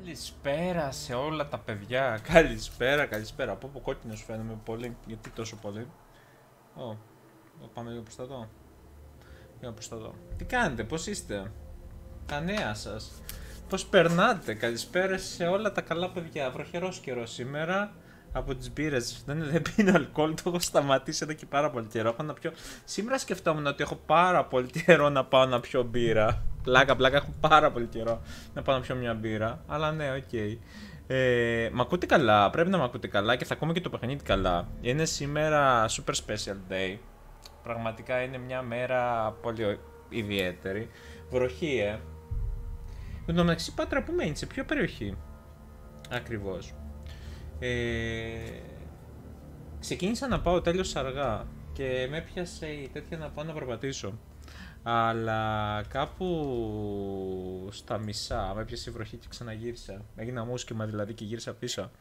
Καλησπέρα σε όλα τα παιδιά. Καλησπέρα, καλησπέρα. Από κόκκινος φαίνομαι πολύ. Γιατί τόσο πολύ? Πάμε λίγο προς τα εδώ. Λίγο προς τα εδώ. Τι κάνετε, πώς είστε? Τα νέα σας? Πώς περνάτε? Καλησπέρα σε όλα τα καλά παιδιά. Βροχερός καιρός σήμερα. Από τις μπύρες. Δεν πίνω αλκοόλ, το έχω σταματήσει εδώ και πάρα πολύ καιρό. Έχω να πιω... Σήμερα σκεφτόμουν ότι έχω πάρα πολύ καιρό να πάω να πιω μπύρα. Πλάκα, έχω πάρα πολύ καιρό να πάω να πιω μια μπύρα. Αλλά ναι, οκ. Μ' ακούτε καλά, πρέπει να μ' ακούτε καλά και θα ακούμε και το παιχνίδι καλά. Είναι σήμερα super special day. Πραγματικά είναι μια μέρα πολύ ιδιαίτερη. Βροχή, Εν τω μεταξύ, Πάτρα, πού μένεις, σε ποια περιοχή ακριβώς? Ξεκίνησα να πάω τέλειως αργά και με έπιασε η τέτοια να πάω να περπατήσω. Αλλά κάπου στα μισά με έπιασε η βροχή και ξαναγύρισα. Έγινα μουσκεμα δηλαδή και γύρισα πίσω.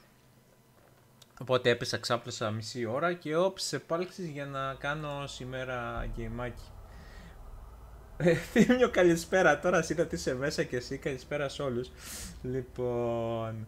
Οπότε έπεσα, ξάπλωσα μισή ώρα και όψ, επάλξεις για να κάνω σήμερα γκέιμάκι. Θύμιο, καλησπέρα. Τώρα είδα τι είσαι μέσα και εσύ, καλησπέρα σε όλους. Λοιπόν,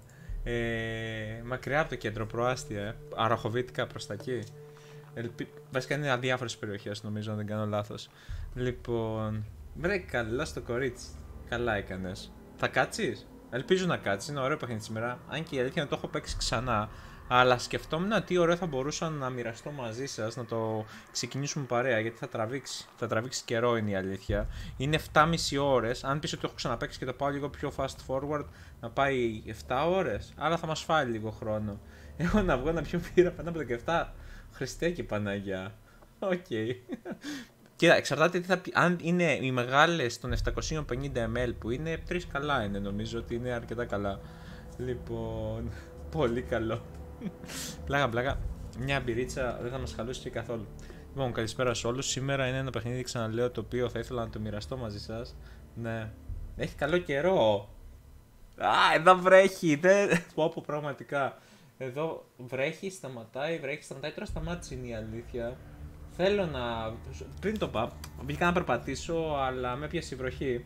μακριά από το κέντρο, προάστια, Αραχοβίτικα προς τα εκεί. Βασικά είναι αδιάφορες περιοχές, νομίζω, αν δεν κάνω λάθος. Λοιπόν, βρε, καλά στο κορίτσι. Καλά έκανες. Θα κάτσεις? Ελπίζω να κάτσεις, είναι ωραίο παιχνίδι σήμερα. Αν και η αλήθεια είναι το έχω παίξει ξανά. Αλλά σκεφτόμουν τι ωραίο θα μπορούσα να μοιραστώ μαζί σας, να το ξεκινήσουμε παρέα, γιατί θα τραβήξει. Θα τραβήξει καιρό, είναι η αλήθεια. Είναι 7,5 ώρες. Αν πεις ότι έχω ξαναπαίξει και το πάω λίγο πιο fast forward, να πάει 7 ώρες, άρα θα μας φάει λίγο χρόνο. Έχω να βγω να πιω μπύρα πάνω από το 17. Χριστέ και Παναγιά. Οκ. Κοίτα, εξαρτάται τι θα πει. Αν είναι οι μεγάλες των 750 ml που είναι, 3 καλά είναι, νομίζω ότι είναι αρκετά καλά. Λοιπόν, πολύ καλό. Πλάκα. Μια μπυρίτσα δεν θα μας χαλούσε και καθόλου. Λοιπόν, καλησπέρα σε όλους. Σήμερα είναι ένα παιχνίδι, ξαναλέω, το οποίο θα ήθελα να το μοιραστώ μαζί σας. Ναι. Έχει καλό καιρό. Εδώ βρέχει. Πω, πραγματικά. Εδώ βρέχει, σταματάει, τώρα σταμάτησε, είναι η αλήθεια. Θέλω να... Πριν το πάω, βγήκα να περπατήσω, αλλά με έπιασε η βροχή.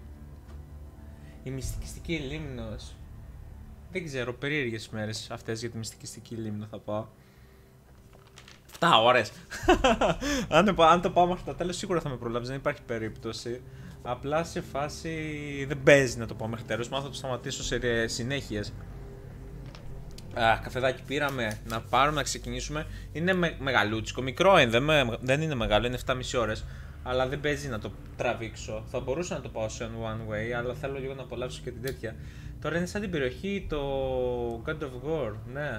Η μυστικιστική λίμνος. Δεν ξέρω, περίεργες μέρες αυτές για τη μυστικιστική λίμνο θα πάω. 7 ώρες! αν το πάω μέχρι το τέλος σίγουρα θα με προλάβεις, δεν υπάρχει περίπτωση. Απλά σε φάση δεν παίζει να το πάω μέχρι τέλος, μάλλον θα το σταματήσω σε συνέχειες. Καφεδάκι πήραμε, να πάρουμε, να ξεκινήσουμε. Είναι μεγαλούτσικο, μικρό δεν είναι μεγάλο, είναι 7,5 ώρες. Αλλά δεν παίζει να το τραβήξω. Θα μπορούσα να το πάω σε one way, αλλά θέλω λίγο να απολαύσω και την τέτοια. Τώρα είναι σαν την περιοχή το God of War.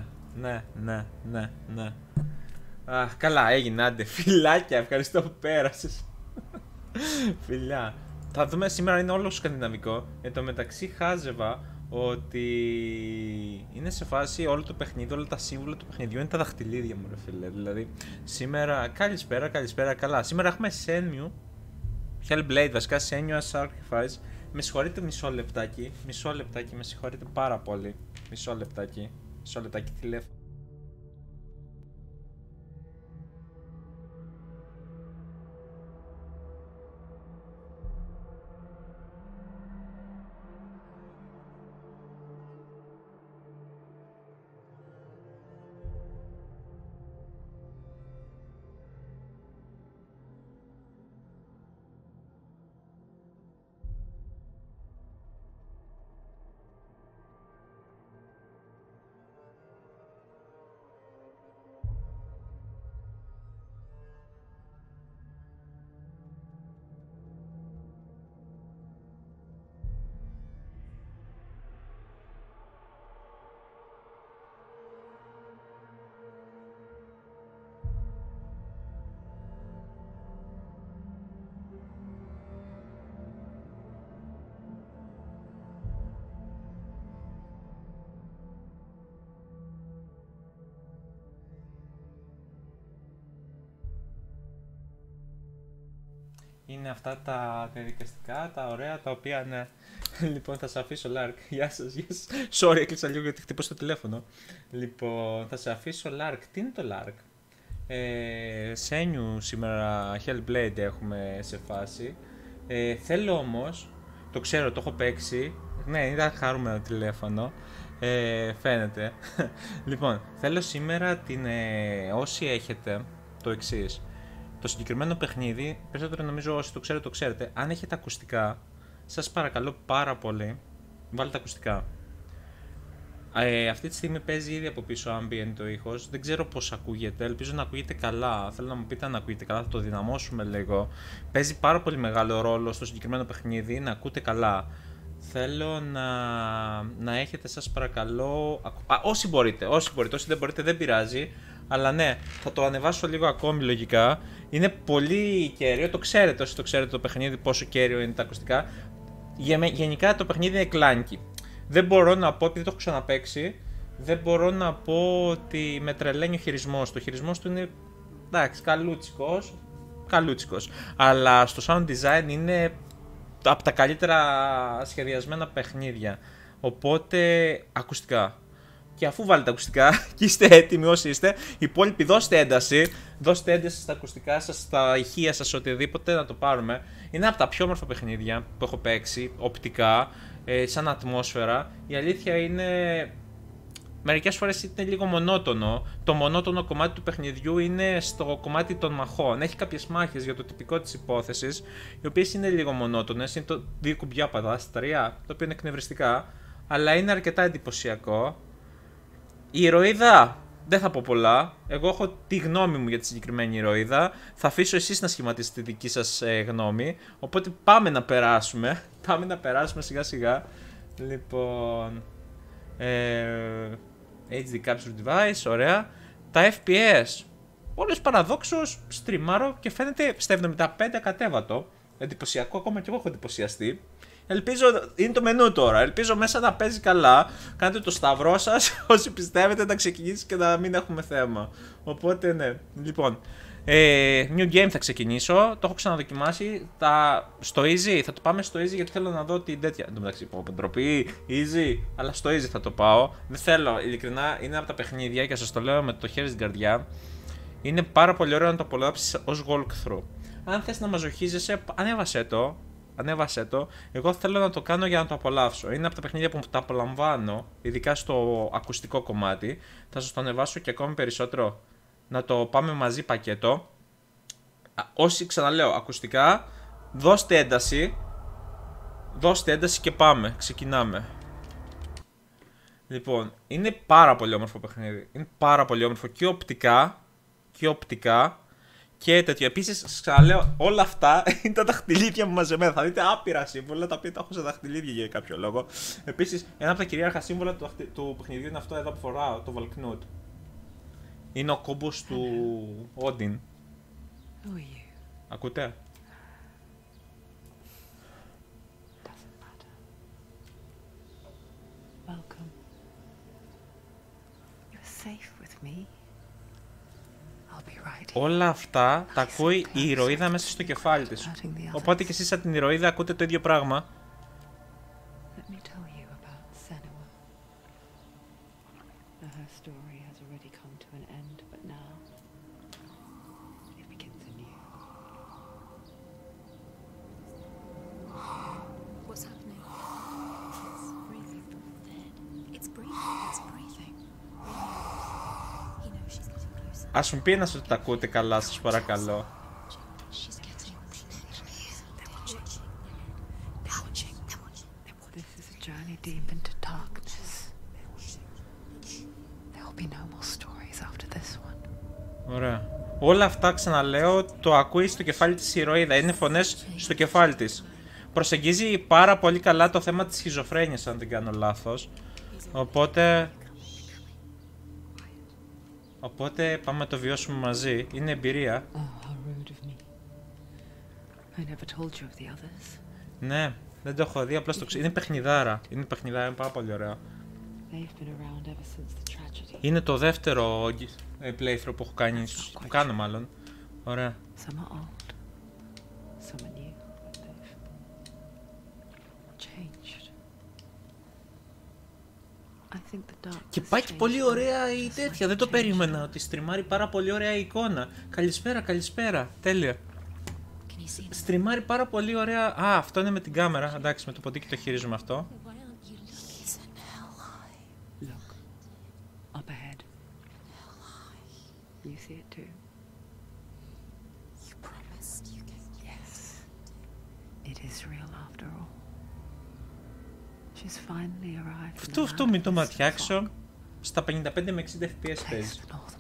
Ναι. Καλά, έγινε, άντε. Φιλάκια, ευχαριστώ που πέρασες. Φιλιά. Θα δούμε, σήμερα είναι όλο σκανδιναβικό. Εν τω μεταξύ χάζευα ότι είναι σε φάση όλο το παιχνίδι, όλα τα σύμβολα του παιχνιδιού είναι τα δαχτυλίδια μου, ρε φίλε. Δηλαδή, σήμερα. Καλησπέρα, καλά. Σήμερα έχουμε Senua Hellblade, βασικά Senua Sacrifice. Με συγχωρείτε μισό λεπτάκι, με συγχωρείτε πάρα πολύ. Μισό λεπτάκι τηλέφωνο. Είναι αυτά τα διαδικαστικά, τα ωραία, τα οποία ναι. Λοιπόν, θα σε αφήσω, Λάρκ. Γεια σας. Sorry, έκλεισα λίγο γιατί χτυπώ στο τηλέφωνο. Λοιπόν, θα σε αφήσω, Λάρκ. Τι είναι το Λάρκ? Senua σήμερα, Hellblade έχουμε σε φάση. Θέλω όμως, το ξέρω, το έχω παίξει, Ναι, ήταν χαρούμενο τηλέφωνο. Φαίνεται. Λοιπόν, θέλω σήμερα όσοι έχετε το εξής. Το συγκεκριμένο παιχνίδι, περισσότερο νομίζω όσοι το ξέρετε, το ξέρετε. Αν έχετε ακουστικά, σας παρακαλώ πάρα πολύ, βάλτε ακουστικά. Αυτή τη στιγμή παίζει ήδη από πίσω ambient το ήχος. Δεν ξέρω πώς ακούγεται. Ελπίζω να ακούγεται καλά. Θέλω να μου πείτε αν ακούγεται καλά. Θα το δυναμώσουμε λίγο. Παίζει πάρα πολύ μεγάλο ρόλο στο συγκεκριμένο παιχνίδι. Να ακούτε καλά. Θέλω να έχετε, σας παρακαλώ. Όσοι μπορείτε. Όσοι δεν μπορείτε, δεν πειράζει. Αλλά ναι, θα το ανεβάσω λίγο ακόμη λογικά. Είναι πολύ κέριο. Το ξέρετε όσοι το ξέρετε το παιχνίδι, πόσο κέριο είναι τα ακουστικά. Γενικά το παιχνίδι είναι κλάνκι. Δεν μπορώ να πω, επειδή το έχω ξαναπαίξει, δεν μπορώ να πω ότι με τρελαίνει ο χειρισμός του. Ο χειρισμός του είναι, εντάξει, καλούτσικος. Αλλά στο sound design είναι από τα καλύτερα σχεδιασμένα παιχνίδια. Οπότε, ακουστικά. Και αφού βάλετε ακουστικά και είστε έτοιμοι όσοι είστε, οι υπόλοιποι δώστε ένταση. Δώστε ένταση στα ακουστικά σας, στα ηχεία σας, οτιδήποτε να το πάρουμε. Είναι από τα πιο όμορφα παιχνίδια που έχω παίξει, οπτικά. Σαν ατμόσφαιρα, η αλήθεια είναι μερικές φορές είναι λίγο μονότονο. Το μονότονο κομμάτι του παιχνιδιού είναι στο κομμάτι των μαχών. Έχει κάποιες μάχες για το τυπικό της υπόθεσης, οι οποίες είναι λίγο μονότονες. Είναι το 2 κουμπιά πατάς, 3, το οποίο είναι εκνευριστικά, αλλά είναι αρκετά εντυπωσιακό. Η ηρωίδα, δεν θα πω πολλά. Εγώ έχω τη γνώμη μου για τη συγκεκριμένη ηρωίδα. Θα αφήσω εσείς να σχηματίσετε τη δική σας γνώμη. Οπότε πάμε να περάσουμε. Πάμε να περάσουμε σιγά σιγά. Λοιπόν. HD Capture Device, ωραία. Τα FPS. Όλες παραδόξως στριμάρω και φαίνεται στα 75 κατέβατο. Εντυπωσιακό, ακόμα και εγώ έχω εντυπωσιαστεί. Ελπίζω, είναι το μενού τώρα, ελπίζω μέσα να παίζει καλά. Κάντε το σταυρό σας, όσοι πιστεύετε να ξεκινήσει και να μην έχουμε θέμα. Οπότε ναι, λοιπόν, new game θα ξεκινήσω, το έχω ξαναδοκιμάσει. Στο easy, θα το πάμε στο easy γιατί θέλω να δω την τέτοια. Εν τω μεταξύ, ντροπή, easy, αλλά στο easy θα το πάω. Δεν θέλω, ειλικρινά, είναι από τα παιχνίδια και σας το λέω με το χέρι στην καρδιά. Είναι πάρα πολύ ωραίο να το απολαύσεις ως walkthrough. Αν θες να μαζοχίζεσαι, ανέβασέ το. Εγώ θέλω να το κάνω για να το απολαύσω. Είναι από τα παιχνίδια που τα απολαμβάνω, ειδικά στο ακουστικό κομμάτι. Θα σας το ανεβάσω και ακόμη περισσότερο. Να το πάμε μαζί πακέτο. Όσοι, ξαναλέω, ακουστικά, δώστε ένταση. Δώστε ένταση και πάμε. Ξεκινάμε. Λοιπόν, είναι πάρα πολύ όμορφο παιχνίδι. Είναι πάρα πολύ όμορφο και οπτικά. Και τέτοιο. Επίσης, σας ξαναλέω, όλα αυτά είναι τα δαχτυλίδια μου μαζεμένα. Θα δείτε άπειρα σύμβολα τα οποία τα έχω σε δαχτυλίδια για κάποιο λόγο. Επίσης, ένα από τα κυρίαρχα σύμβολα του παιχνιδιού είναι αυτό εδώ που φοράω, το Valknut. Είναι ο κόμπος του Odin. Ακούτε? Όλα αυτά τα ακούει η ηρωίδα μέσα στο κεφάλι της. Οπότε και εσείς σαν την ηρωίδα ακούτε το ίδιο πράγμα. Ας μου πει ένας ότι τα ακούτε καλά, σας παρακαλώ. Ωραία. Όλα αυτά, ξαναλέω, το ακούει στο κεφάλι της ηρωίδα. Είναι φωνές στο κεφάλι της. Προσεγγίζει πάρα πολύ καλά το θέμα της σχιζοφρένειας, αν δεν κάνω λάθος. Οπότε πάμε να το βιώσουμε μαζί. Είναι εμπειρία. Ναι, δεν το έχω δει, απλώς το ξέρω. Είναι παιχνιδάρα. Είναι πάρα πολύ ωραία. Είναι το δεύτερο playthrough που έχω κάνει. Που κάνω μάλλον. Ωραία. Και πάει και πολύ ωραία η τέτοια. Δεν το περίμενα ότι στριμάρει πάρα πολύ ωραία η εικόνα. Καλησπέρα. Τέλεια. Στριμάρει πάρα πολύ ωραία. Α, αυτό είναι με την κάμερα. Εντάξει, με το ποντίκι το χειρίζουμε αυτό. You see it too. You promised you can. Yes. It is real after all. She's finally arrived. Αυτό μην το ματιάξω. Στα 55 με 60 FPS παίζει.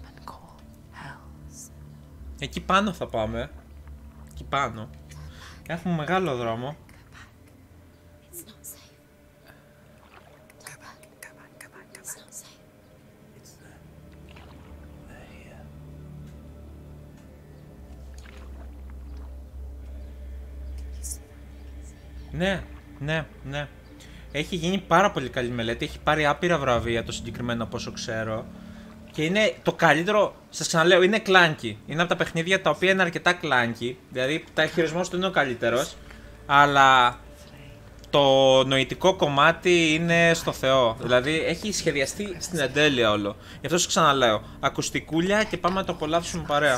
Εκεί πάνω θα πάμε. Εκεί πάνω. Έχουμε μεγάλο δρόμο. Ναι, ναι, ναι. Έχει γίνει πάρα πολύ καλή μελέτη. Έχει πάρει άπειρα βραβεία το συγκεκριμένο, από όσο ξέρω. Και είναι το καλύτερο, σας ξαναλέω, είναι κλάνκι. Είναι από τα παιχνίδια τα οποία είναι αρκετά κλάνκι. Δηλαδή, τα χειρισμός του είναι ο καλύτερος. Αλλά το νοητικό κομμάτι είναι στο Θεό. Δηλαδή, έχει σχεδιαστεί στην εντέλεια όλο. Γι' αυτό σας ξαναλέω. Ακουστικούλια και πάμε να το απολαύσουμε παρέα.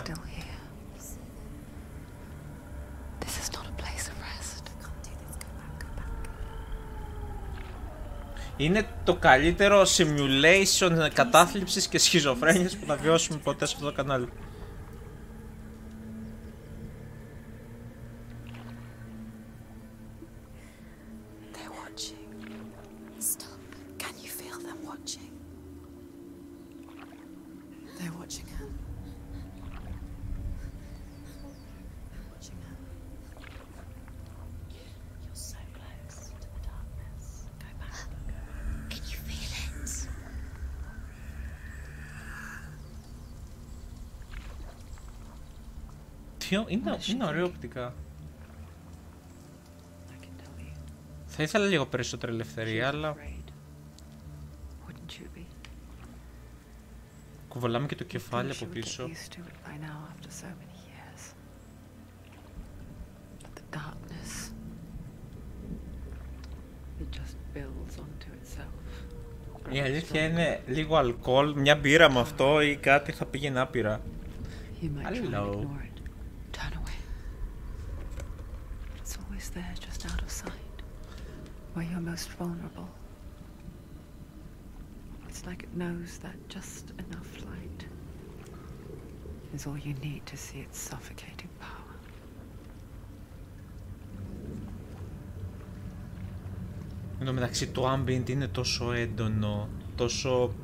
Είναι το καλύτερο simulation κατάθλιψης και σχιζοφρένειας που θα βιώσουμε ποτέ σε αυτό το κανάλι. Είναι ωραίο οπτικά. Θα ήθελα λίγο περισσότερη ελευθερία, αλλά κουβαλάμε και το κεφάλι από πίσω. Η αλήθεια είναι λίγο αλκοόλ, μια μπύρα με αυτό ή κάτι θα πήγαινε άπειρα. Hello. Turn away. It's always there, just out of sight, where you're most vulnerable. It's like it knows that just enough light is all you need to see its suffocating power. Εν τω μεταξύ το ambient είναι τόσο έντονο, τόσο...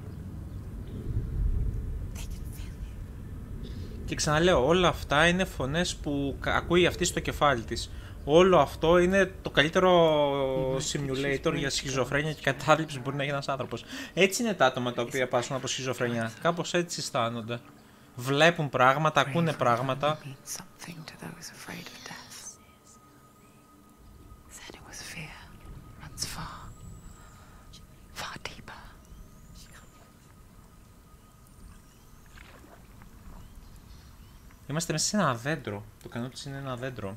Και ξαναλέω, όλα αυτά είναι φωνές που ακούει αυτή στο κεφάλι της. Όλο αυτό είναι το καλύτερο simulator για σχιζοφρένεια και κατάθλιψη που μπορεί να γίνει ένας άνθρωπος. Έτσι είναι τα άτομα τα οποία πάσχουν από σχιζοφρένεια. Κάπως έτσι αισθάνονται. Βλέπουν πράγματα, ακούνε πράγματα. Είμαστε μέσα σε ένα δέντρο. Το κανό της είναι ένα δέντρο.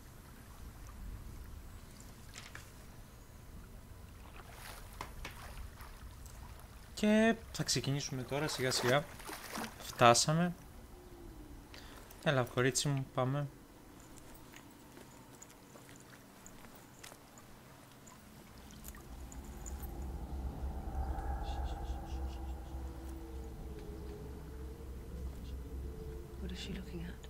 Και θα ξεκινήσουμε τώρα σιγά σιγά. Φτάσαμε. Έλα κορίτσι μου, πάμε. What is she looking at?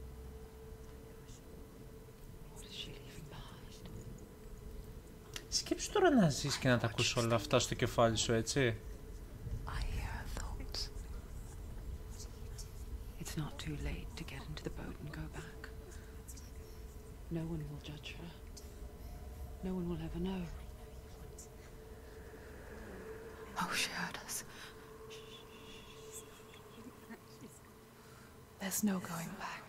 What is she leaving behind? Σκέψου τώρα να ζεις και να τα ακούς όλα αυτά στο κεφάλι σου, έτσι. I hear her thoughts. It's not too late to get into the boat and go back. No one will judge her. No one will ever know. Oh, she heard us. There's no going back.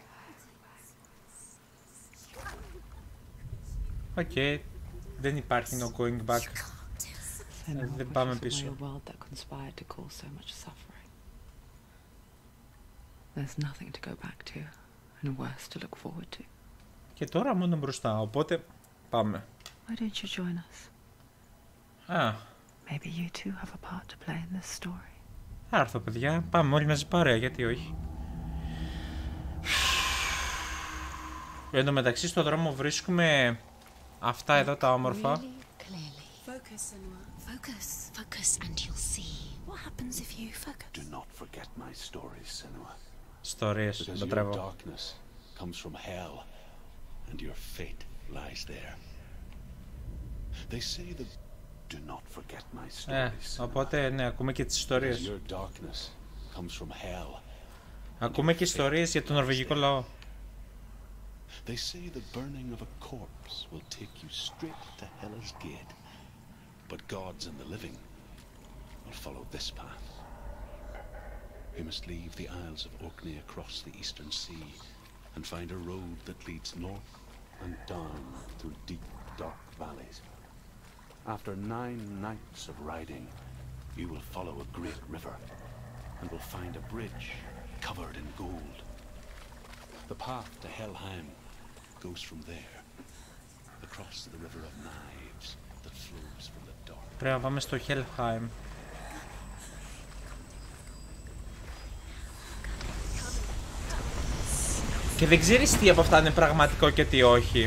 Okay. Δεν υπάρχει no going back. Δεν πάμε πίσω. Και τώρα μόνο μπροστά, οπότε πάμε. Α. Άρθω παιδιά, πάμε όλοι μαζί παρέα, γιατί όχι. Εν τω μεταξύ στο δρόμο βρίσκουμε αυτά εδώ τα όμορφα. Focus, Senua. Focus. Focus and you'll see. What happens if you focus? Do not forget my stories, Senua. Ιστορίες, Because το your τρέβω. darkness comes from hell, and your fate lies there. They say that do not forget my stories. Οπότε ναι, ακούμε και τις Because ιστορίες. your darkness comes from hell. Ακούμε και ιστορίες για τον νορβηγικό λαό. They say the burning of a corpse will take you straight to Hela's gate. But gods and the living will follow this path. We must leave the Isles of Orkney across the eastern sea and find a road that leads north and down through deep, dark valleys. After 9 nights of riding, you will follow a great river and will find a bridge covered in gold. The path to Helheim goes from there, across the river of knives that flows from the dark. Πρέπει να πάμε στο Helheim. Και δεν ξέρεις τι από αυτά είναι πραγματικό και τι όχι.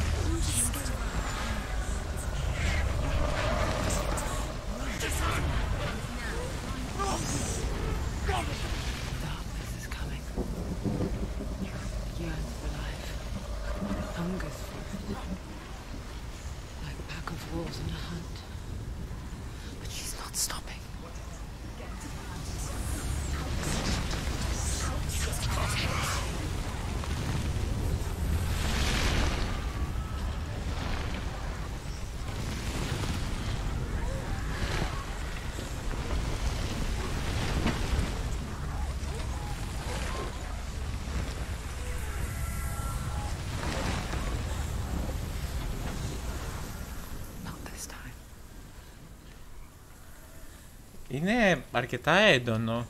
Είναι αρκετά έντονο.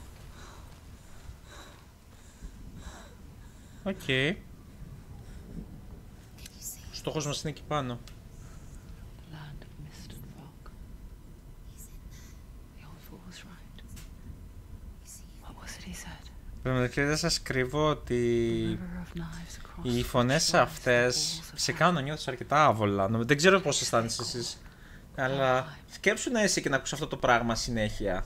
Οκ. Ο στόχος μας είναι εκεί πάνω. Μεταξύ δεν σας κρύβω ότι οι φωνές αυτές σε κάνουν να νιώθεις αρκετά άβολα. Δεν ξέρω πώς αισθάνεσαι εσείς. Αλλά σκέψου να είσαι και να ακούς αυτό το πράγμα συνέχεια.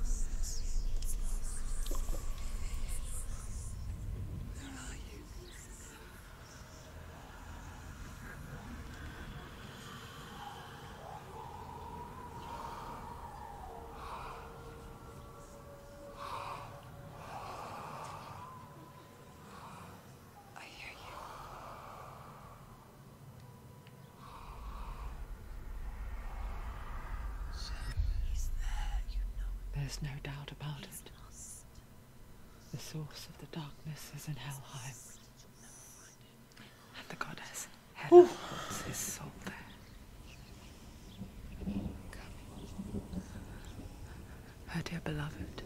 There's no doubt about it. The source of the darkness is in Helheim. And the goddess Hela holds his soul there. Her dear beloved,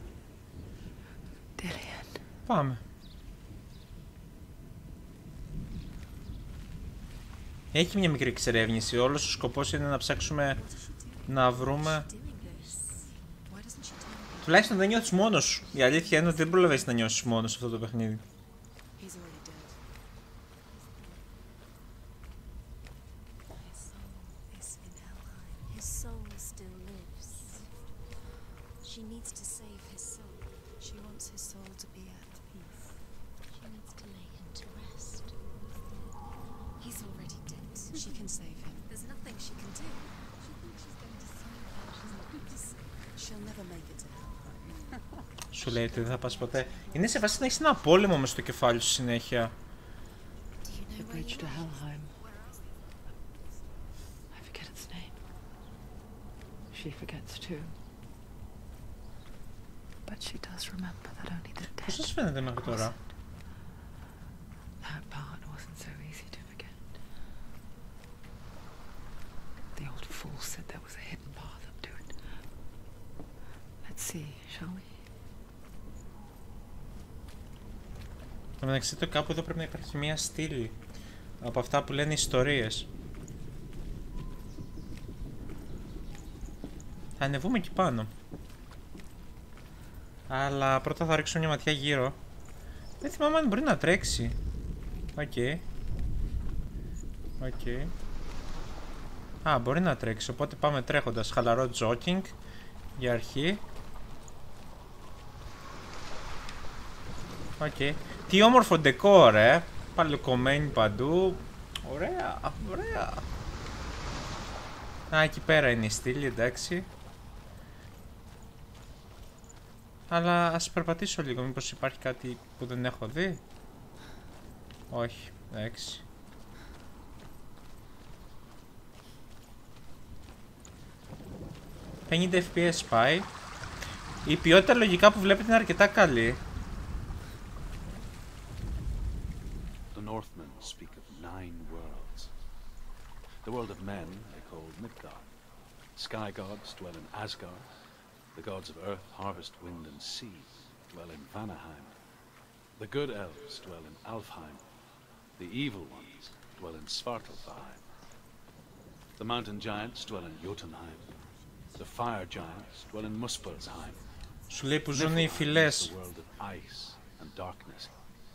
Dillian. Πάμε. Έχει μια μικρή εξερεύνηση. Όλος ο σκοπός είναι να ψάξουμε να βρούμε. Τουλάχιστον δεν νιώθεις μόνος σου. Η αλήθεια είναι ότι δεν προλαβαίνεις να νιώσεις μόνος σε αυτό το παιχνίδι. Σου λέει ότι δεν θα πας ποτέ. Είναι σε βάση να έχεις ένα πόλεμο μες στο κεφάλι σου συνέχεια. The bridge to Helheim. I forget its name. She forgets too. But she does remember that only the dead. Πώς σας φαίνεται μέχρι τώρα? That part wasn't so easy to forget. The old fool said there was a hidden path up to it. Let's see, shall we? μεταξύ του κάπου εδώ πρέπει να υπάρχει μια στήλη από αυτά που λένε ιστορίες. Θα ανεβούμε εκεί πάνω. Αλλά πρώτα θα ρίξω μια ματιά γύρω. Δεν θυμάμαι αν μπορεί να τρέξει. Οκ. Οκ. Α, μπορεί να τρέξει, οπότε πάμε τρέχοντας. Χαλαρό τζόκινγκ για αρχή. Okay. Τι όμορφο ντεκόρ, παλαιοκομμένοι παντού. Ωραία, ωραία. Α, εκεί πέρα είναι η στήλη, εντάξει. Αλλά ας περπατήσω λίγο, μήπως υπάρχει κάτι που δεν έχω δει. Όχι, εντάξει. $50 FPS πάει. Η ποιότητα λογικά που βλέπετε είναι αρκετά καλή. The Northmen speak of 9 worlds. The world of men they call Midgard. Sky gods dwell in Asgard. The gods of earth, harvest, wind and sea dwell in Vanaheim. The good elves dwell in Alfheim. The evil ones dwell in Svartalfheim. The mountain giants dwell in Jotunheim. The fire giants dwell in Muspelheim. Σου λέει που ζουν οι φυλές. The world of ice and darkness.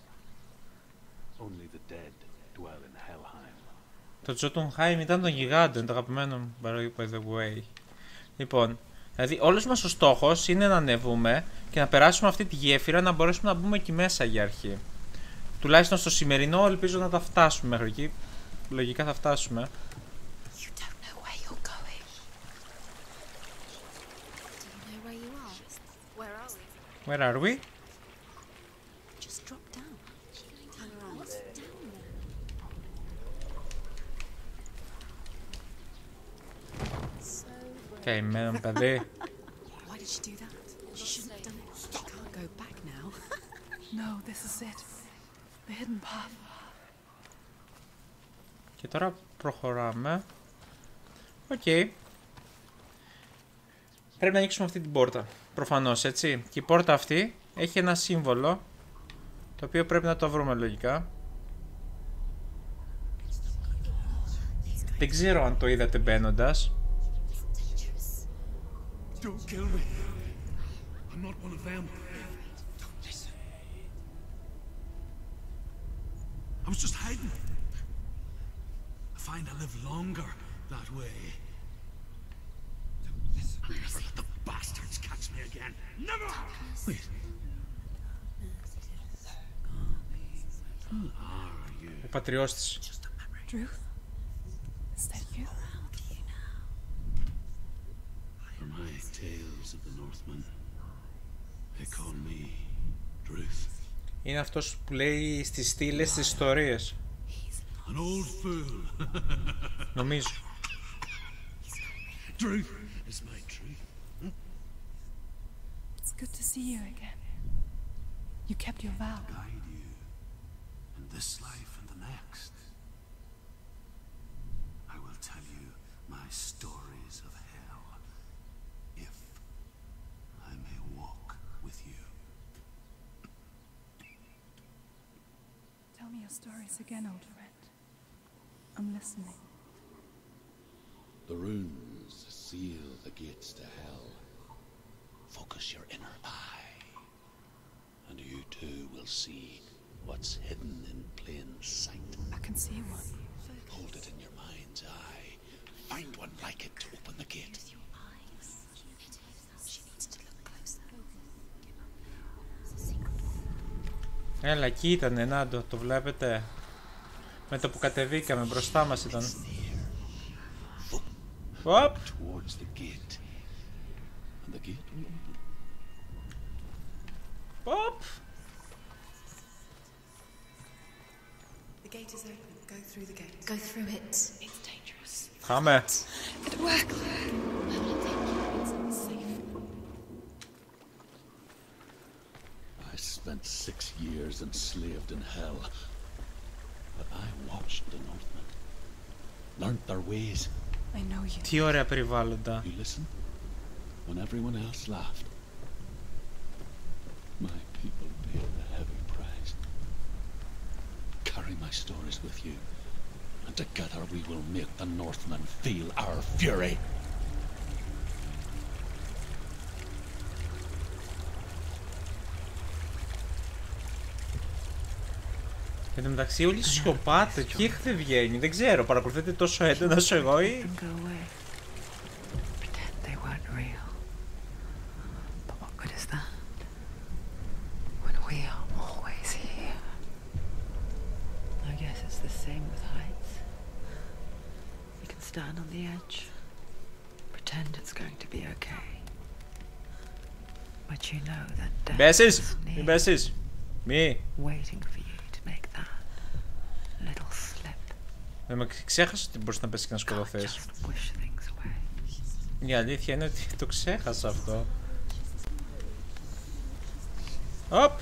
Only the dead dwell in Helheim. Το Jotunheim ήταν των γιγάντων, το αγαπημένο μου, by the way. Λοιπόν, δηλαδή όλος μας ο στόχος είναι να ανεβούμε και να περάσουμε αυτή τη γέφυρα, να μπορέσουμε να μπούμε εκεί μέσα για αρχή. Τουλάχιστον στο σημερινό ελπίζω να τα φτάσουμε μέχρι εκεί. Λογικά θα φτάσουμε. Where are we? Just drop down. Turn around. Καημένο παιδί. Why did she do that? She shouldn't have done it. She can't go back now. No, this is it. The hidden path. Και τώρα προχωράμε. Οκ. Πρέπει να ανοίξουμε αυτή την πόρτα. Προφανώς, έτσι. Και η πόρτα αυτή έχει ένα σύμβολο, το οποίο πρέπει να το βρούμε λογικά. Δεν ξέρω αν το είδατε μπαίνοντας. Don't kill me. I'm not one of them. Don't listen. I was just hiding. I find I live longer that way. Don't listen. I'll never let the bastards catch me again. Never! Wait. Who are you? Ο πατριώτης. Ruth? Is that you? For my tales of the Northmen, they call me Druth. Είναι αυτός που λέει στις στήλες τις ιστορίες. An old fool. Νομίζω. Druth is my truth. It's good to see you again. You kept your vow. Guide you in this life and the next. I will tell you my stories of hell, if I may walk with you. Tell me your stories again, old friend. I'm listening. The runes seal the gates to hell. Focus your inner eye, and you too will see what's hidden in plain sight. I can see one. Hold it in your mind's eye. Find one like it to open the gate. She needs to look closer. Έλα, εκεί ήτανε, να το βλέπετε. Με το που κατεβήκαμε, μπροστά μας ήταν. Οπ! Towards the gate. And the gate will open. Οπ! The gate is open. Go through the gate. Go through it. It's dangerous. Πάμε. It worked. It's not safe. I spent 6 years enslaved in hell. But I watched the Northmen. Learned their ways. I know you. Τι ωραία περιβάλλοντα. You listened when everyone else laughed. My people paid the heavy price. Carry my stories with you, and together we will make the Northmen feel our fury. Εν τω μεταξύ όλοι σιωπάτε, τι δεν βγαίνει, δεν ξέρω, παρακολουθείτε τόσο έντονα όσο εγώ ή... Go away. Pretend they weren't real. But what good is that? When we are always stand on the edge. Pretend it's going to be okay. But you know that death is Μπέσεις! Μην near, μπέσεις! Μη! waiting for you to make that little slip. Με ξέχασα ότι μπορείς να πέσεις και να Can't σκοτωθείς. just wish things away. Η αλήθεια είναι ότι το ξέχασα αυτό. Οπ!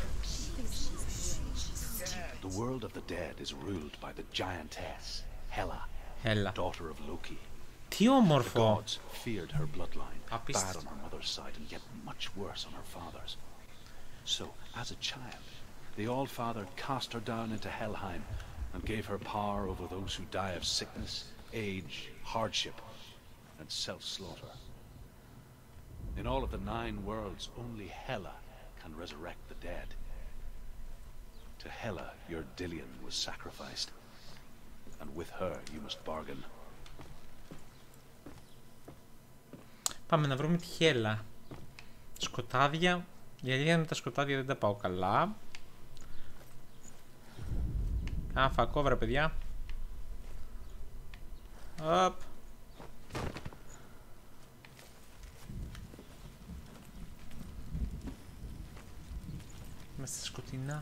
The world of the dead is ruled by the giantess, Hela, Έλα. daughter of Loki. Τι The όμορφο! gods feared her bloodline, Απίστευτο. bad on her mother's side and yet much worse on her father's. So, as a child, the All-Father cast her down into Helheim and gave her power over those who die of sickness, age, hardship, and self-slaughter. In all of the 9 worlds, only Hela can resurrect the dead. To Hela, your Dillion was sacrificed, and with her you must bargain. Πάμε να βρούμε τη Χέλα. Σκοτάδια. Η αλήθεια με τα σκοτάδια δεν τα πάω καλά. Α, φακόβρα, παιδιά. Οπ. Είμαστε σκοτεινά.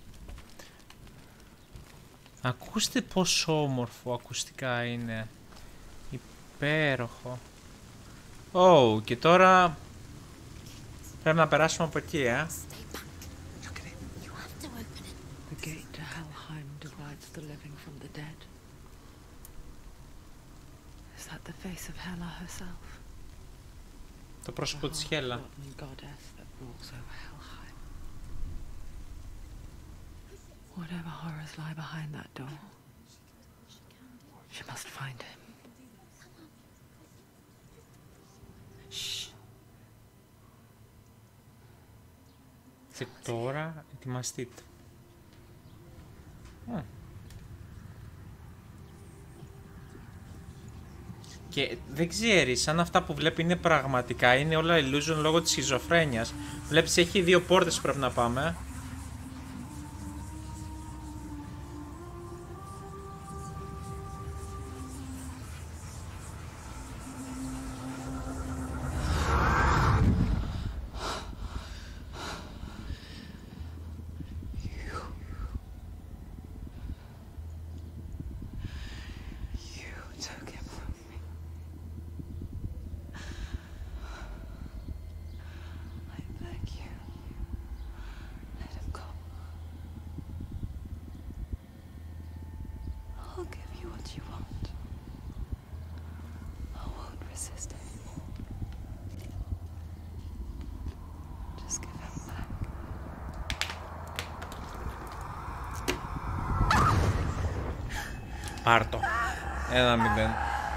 Ακούστε πόσο όμορφο ακουστικά είναι. Υπέροχο. Ω, και τώρα πρέπει να περάσουμε από εκεί, Stay back. Look at it. You have to open it. The gate to Helheim divides the living from the dead. Is that the face of Hela herself? Το πρόσωπο της Χέλα. half-forgotten goddess that rules over Helheim. Whatever horrors lie behind that door, she must find him. Shh. Και τώρα ετοιμαστείτε. Και δεν ξέρεις αν αυτά που βλέπει είναι πραγματικά, είναι όλα illusion λόγω της σχιζοφρένειας. Βλέπεις έχει 2 πόρτες που πρέπει να πάμε. You took him from me. I beg you, let him go. I'll give you what you want. I won't resist anymore. Just give him back. Πάρτο. 1-0.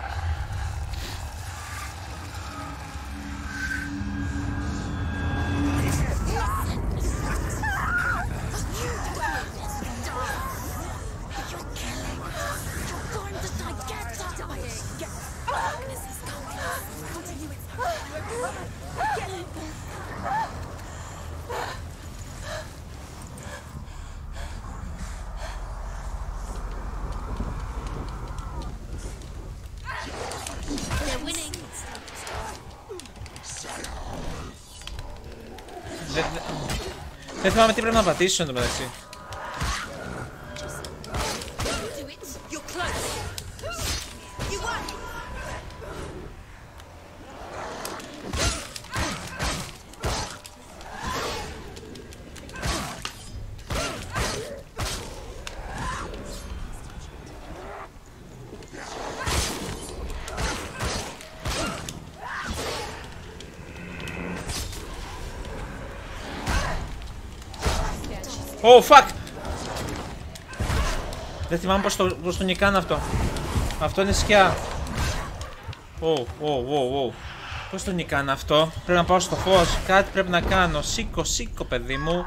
Going to die. Get dying. Darkness is coming. Continue its Get it. They're winning. Δεν θυμάμαι τι πρέπει να πατήσω εν τω μεταξύ. Do it. You're close. You won. Oh, fuck! Δεν θυμάμαι πώς το νικάνε αυτό. Αυτό είναι σκιά. Πώς το νικάνε αυτό. Πρέπει να πάω στο φως. Κάτι πρέπει να κάνω. Σήκω, παιδί μου.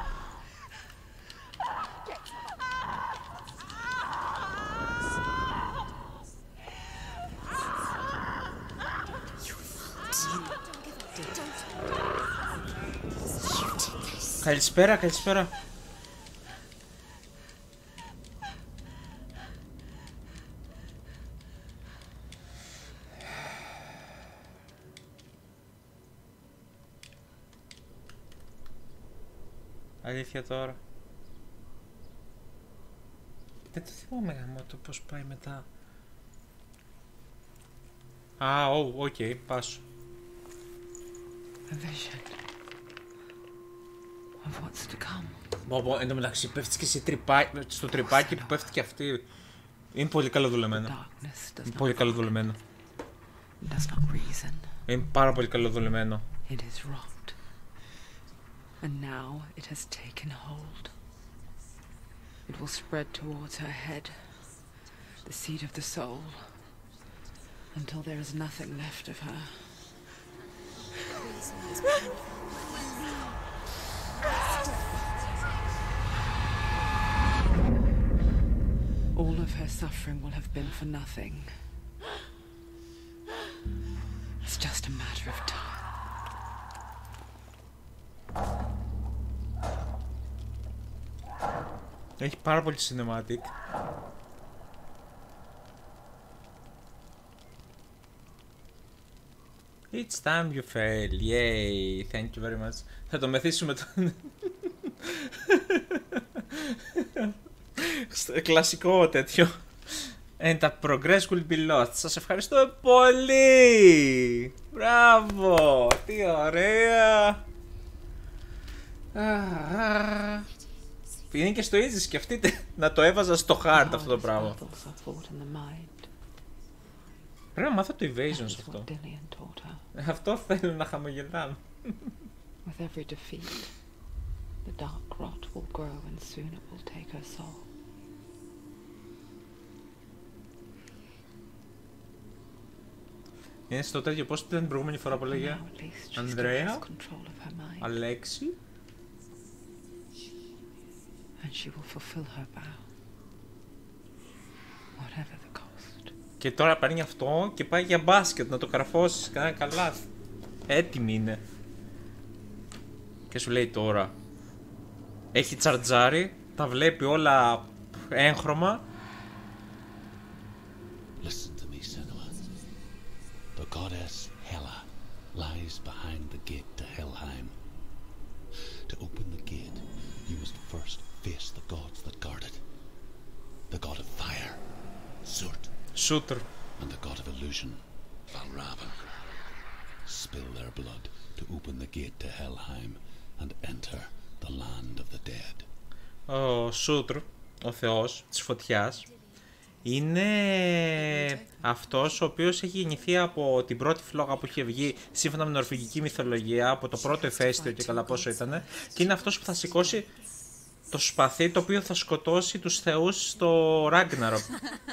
Καλησπέρα. Αλήθεια τώρα. Δεν το θυμάμαι γαμώ το πώς πάει μετά. Α, οκ, πάσω. A vision of what's to come. Εν τω μεταξύ πέφτεις και εσύ στο τρυπάκι που πέφτει και αυτή. Είναι πολύ καλοδουλεμένο. Darkness does Είναι not πολύ καλοδουλεμένο. does not reason. Είναι πάρα πολύ καλοδουλεμένο. It is wrought. And now it has taken hold. It will spread towards her head, the seat of the soul, until there is nothing left of her. All of her suffering will have been for nothing. It's just a matter of time. Έχει πάρα πολύ cinematic. It's time you fail. Yay. Thank you very much. Θα το μεθύσουμε τον... Κλασικό τέτοιο. And the progress will be lost. Σας ευχαριστώ πολύ. Μπράβο. Τι ωραία. Είναι και στο easy, σκεφτείτε να το έβαζα στο hard αυτό το πράγμα. Πρέπει να μάθω το evasion σε αυτό. Αυτό θέλω να χαμογελάμε. With every defeat, the dark rot will grow and soon it will take her soul. Είναι στο τέτοιο, πώς ήταν την προηγούμενη φορά που λέγε Ανδρέα, Αλέξη. And she will fulfill her vow, whatever the cost. Και τώρα παίρνει αυτό και πάει για μπάσκετ να το καρφώσει κανένα καλάθι. Έτοιμη είναι. Και σου λέει τώρα. Έχει τσαρτζάρι, τα βλέπει όλα έγχρωμα. Listen to me, Senua. The goddess Hela lies behind the gate to Helheim. To open the gate, you must first face the gods that guard it. The god of fire, Surt. Shooter. And the god of illusion, Valravn. Spill their blood to open the gate to Helheim and enter the land of the dead. Ο Σούτρ, ο θεός της φωτιάς, είναι αυτός ο οποίος έχει γεννηθεί από την πρώτη φλόγα που είχε βγει σύμφωνα με την νορβηγική μυθολογία, από το πρώτο ηφαίστειο και καλά πόσο ήταν, και είναι αυτός που θα σηκώσει το σπαθί το οποίο θα σκοτώσει τους θεούς στο Ragnarok.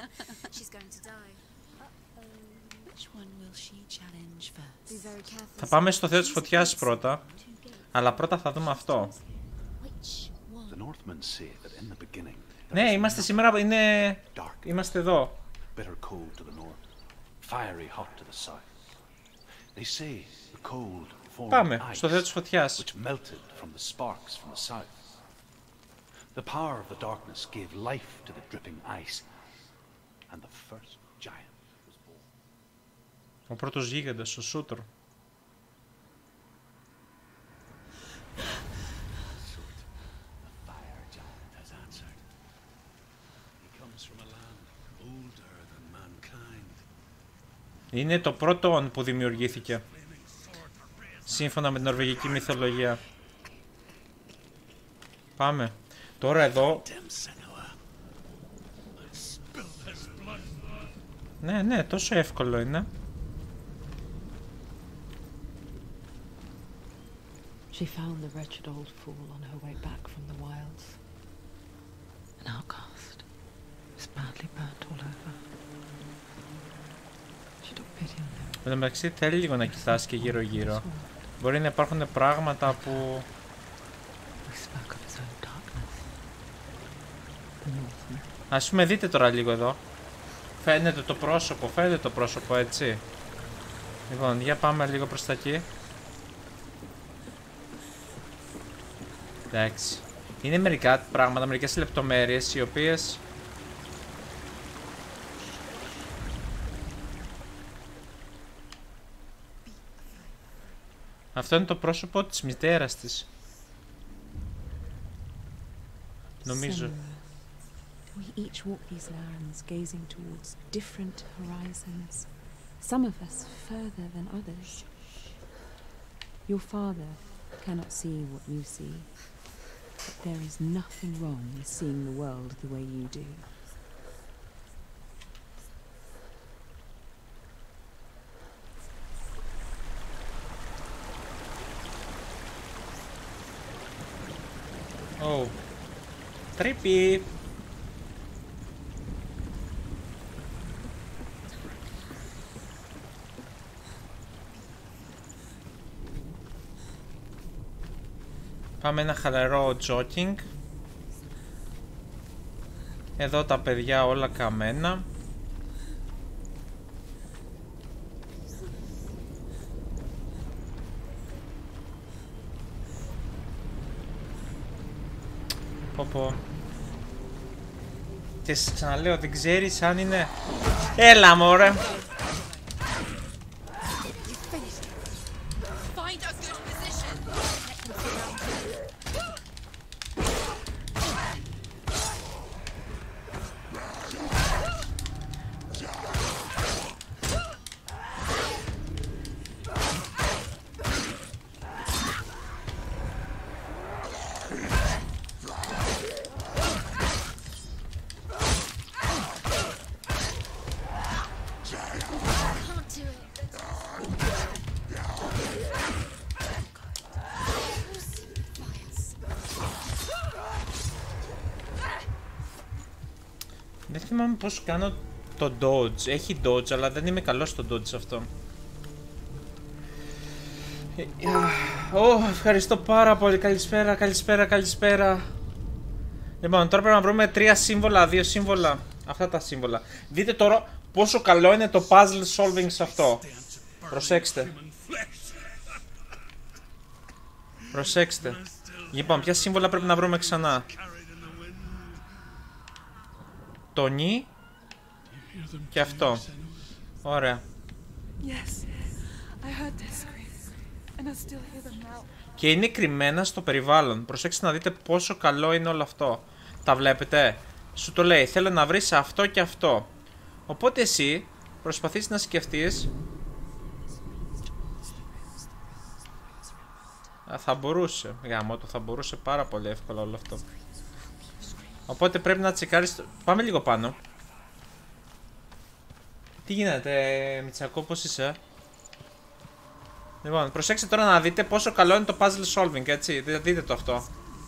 Θα πάμε στο θεό της φωτιάς πρώτα, αλλά πρώτα θα δούμε αυτό. Ναι, είμαστε σήμερα, είμαστε εδώ. Πάμε στο θεό της φωτιάς. The power of the darkness gave life to the dripping ice, and the first giant was born. Ο πρώτος γίγαντας, ο Σούτρ. Είναι το πρώτο που δημιουργήθηκε σύμφωνα με την νορβηγική μυθολογία. Πάμε. Τώρα εδώ... Ναι, τόσο εύκολο είναι. She found the wretched old fool on her way back from the wilds. An outcast. Was badly burnt all over. She took pity on him. Εν τω μεταξύ θέλει λίγο να κοιτάς και γύρω-γύρω. Μπορεί να υπάρχουν πράγματα που... Ας πούμε δείτε τώρα λίγο εδώ. Φαίνεται το πρόσωπο έτσι. Λοιπόν, για πάμε λίγο προς τα εκεί. Εντάξει. Είναι μερικά πράγματα, μερικές λεπτομέρειες οι οποίες... Αυτό είναι το πρόσωπο της μητέρας της. Νομίζω. We each walk these lands, gazing towards different horizons. Some of us further than others. Your father cannot see what you see, but there is nothing wrong with seeing the world the way you do. Oh. Trippy. Πάμε ένα χαλαρό jogging. Εδώ τα παιδιά όλα καμένα. Πω. Και ξαναλέω, δεν ξέρεις αν είναι... Έλα μωρέ! Δεν θυμάμαι πώς κάνω το dodge. Έχει dodge, αλλά δεν είμαι καλός στο dodge αυτό. Ευχαριστώ πάρα πολύ. Καλησπέρα. Λοιπόν, τώρα πρέπει να βρούμε 3 σύμβολα, 2 σύμβολα. Αυτά τα σύμβολα. Δείτε τώρα πόσο καλό είναι το puzzle solving σε αυτό. Προσέξτε. Λοιπόν, ποια σύμβολα πρέπει να βρούμε ξανά? Το νι και αυτό. Ωραία. Και είναι κρυμμένα στο περιβάλλον. Προσέξτε να δείτε πόσο καλό είναι όλο αυτό. Τα βλέπετε? Σου το λέει, θέλω να βρεις αυτό και αυτό. Οπότε εσύ προσπαθείς να σκεφτείς. Θα μπορούσε. Θα μπορούσε πάρα πολύ εύκολα όλο αυτό. Οπότε πρέπει να τσεκάρεις... Πάμε λίγο πάνω. Τι γίνεται, Μητσακό, πώς είσαι? Λοιπόν, προσέξτε τώρα να δείτε πόσο καλό είναι το puzzle solving, έτσι. Δείτε το αυτό.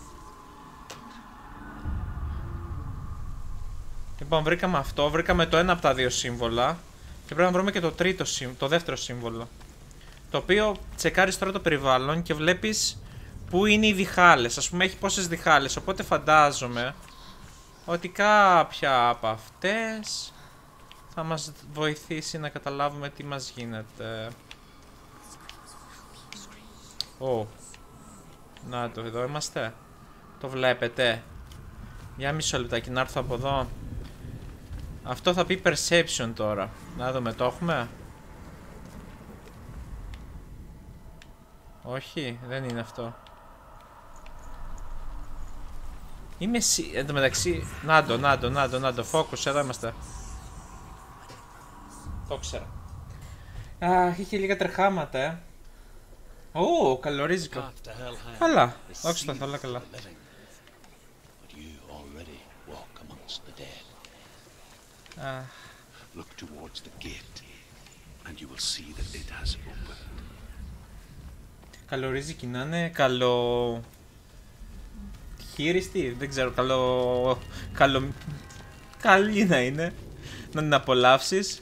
Λοιπόν, βρήκαμε αυτό. Βρήκαμε το ένα από τα 2 σύμβολα. Και πρέπει να βρούμε και το δεύτερο σύμβολο. Το οποίο τσεκάρεις τώρα το περιβάλλον και βλέπεις πού είναι οι διχάλες. Ας πούμε έχει πόσες διχάλες. Οπότε φαντάζομαι ότι κάποια από αυτές θα μας βοηθήσει να καταλάβουμε τι μας γίνεται. Να το, εδώ είμαστε. Το βλέπετε? Για μισό λεπτάκι να έρθω από εδώ. Αυτό θα πει perception τώρα. Να δούμε, το έχουμε? Όχι, δεν είναι αυτό. Είμαι εν τω μεταξύ... Να το, focus, εδώ είμαστε. Το ξέρα. Αχ, είχε λίγα τρεχάματα, καλορίζικο. Καλά, όχι το θέλω, καλά. Καλορίζικη να είναι, χείριστη, δεν ξέρω, καλή να είναι, να την απολαύσεις.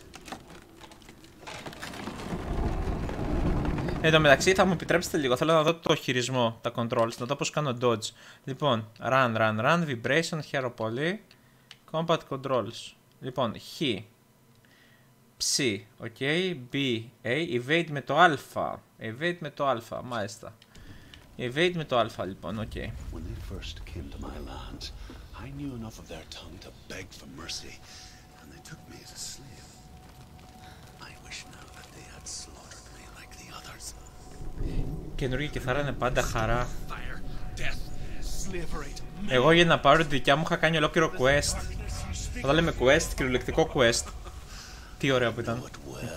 Εν τω μεταξύ θα μου επιτρέψετε λίγο, θέλω να δω το χειρισμό, τα controls, να δω πώς κάνω dodge. Λοιπόν, run, vibration, χαίρομαι πολύ, combat controls. Λοιπόν, Χ, Ψ, ok, B, A, evade με το α, μάλιστα. Evade με το α, λοιπόν, ok. When they first came to my lands, I knew enough of their tongue to beg for mercy, and they took me as a slave. I wish now that they had slaughtered me like the others. Καινούργια κιθάρα είναι πάντα χαρά. Εγώ για να πάρω τη δικιά μου είχα κάνει ολόκληρο quest. Όταν λέμε quest, κυριολεκτικό quest. Τι ωραίο που ήταν.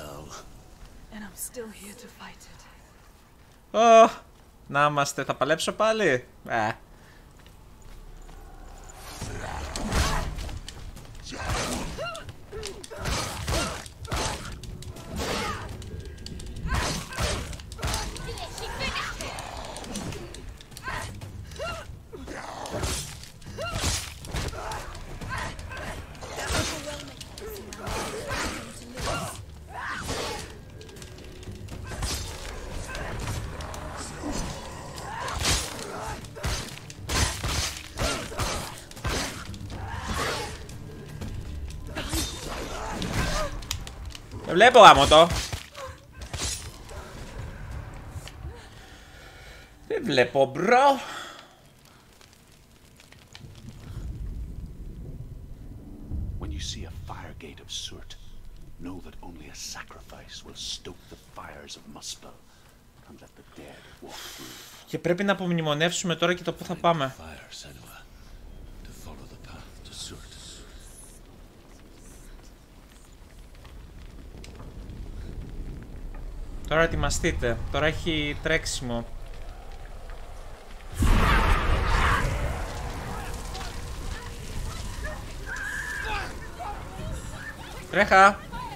Να είμαστε, θα παλέψω πάλι. Δεν βλέπω γάμο το. Δεν βλέπω μπρο. When you see a fire gate of Surt, know that only a sacrifice will stoke the fires of Muspel and let the dead walk through. Και πρέπει να απομνημονεύσουμε τώρα και το που θα πάμε. Τώρα ετοιμαστείτε. Τώρα έχει τρέξιμο. Τρέχα!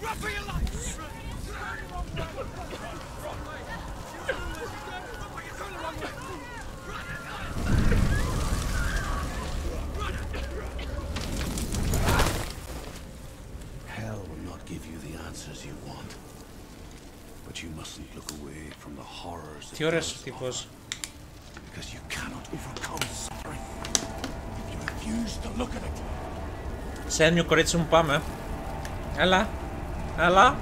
Hell will not give you the answers you want. But you mustn't look away from the horrors Τι ωραίος ο τύπος. because you cannot overcome suffering if you refuse to look at it. Σε έννοιο κορίτσι μου πάμε. Έλα. Έλα.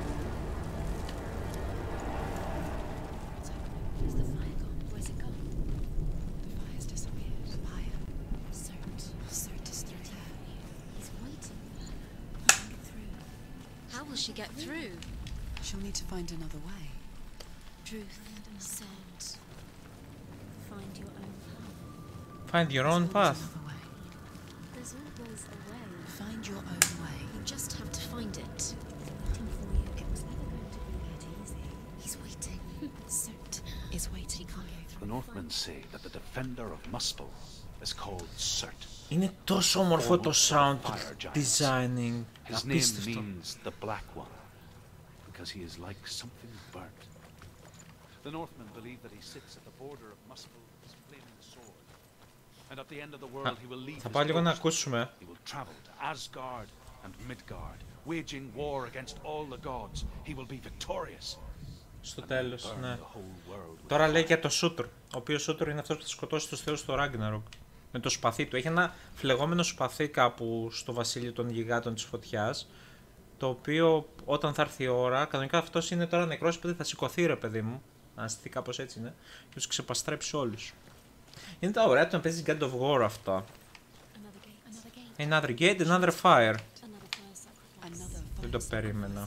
Where's the fire gone? Where's it gone? The fire's disappeared. The fire. Surt is through there. He's waiting. Find through. How will she get through? She'll need to find another way. Truth. Surt. Find your own path. Find your own path. Another way. There's always a way. Find your own way. You just have to find it. Waiting for you. It was never going to be that easy. He's waiting. Surt Is waiting for you. The Northmen say that the defender of Muspel is called Surt. Είναι τόσο όμορφο το sound designing. His name Απίστευτο. means the Black One, because he is like something burnt. The Northmen believe that he sits at the border of Muspel with his flaming sword, and at the end of the world he will leave Θα his πάω λίγο να ghost. ακούσουμε. He will travel to Asgard and Midgard, waging war against all the gods. He will be victorious. Στο τέλος, Burn ναι. the whole world with Τώρα λέει για το Σούτρ. Ο οποίος Σούτρ είναι αυτός που θα σκοτώσει τους θεούς στο Ragnarok. Με το σπαθί του. Έχει ένα φλεγόμενο σπαθί κάπου στο βασίλειο των γιγάντων της φωτιάς. Το οποίο όταν θα έρθει η ώρα, κανονικά αυτός είναι τώρα νεκρός επειδή θα σηκωθεί ρε παιδί μου. Αν στηθεί κάπως έτσι είναι. Και τους ξεπαστρέψει όλους. Είναι τα ωραία του να παίζει God of War αυτά. Another gate. Another gate, another fire. Another fire sacrifice. Another Δεν το περίμενα.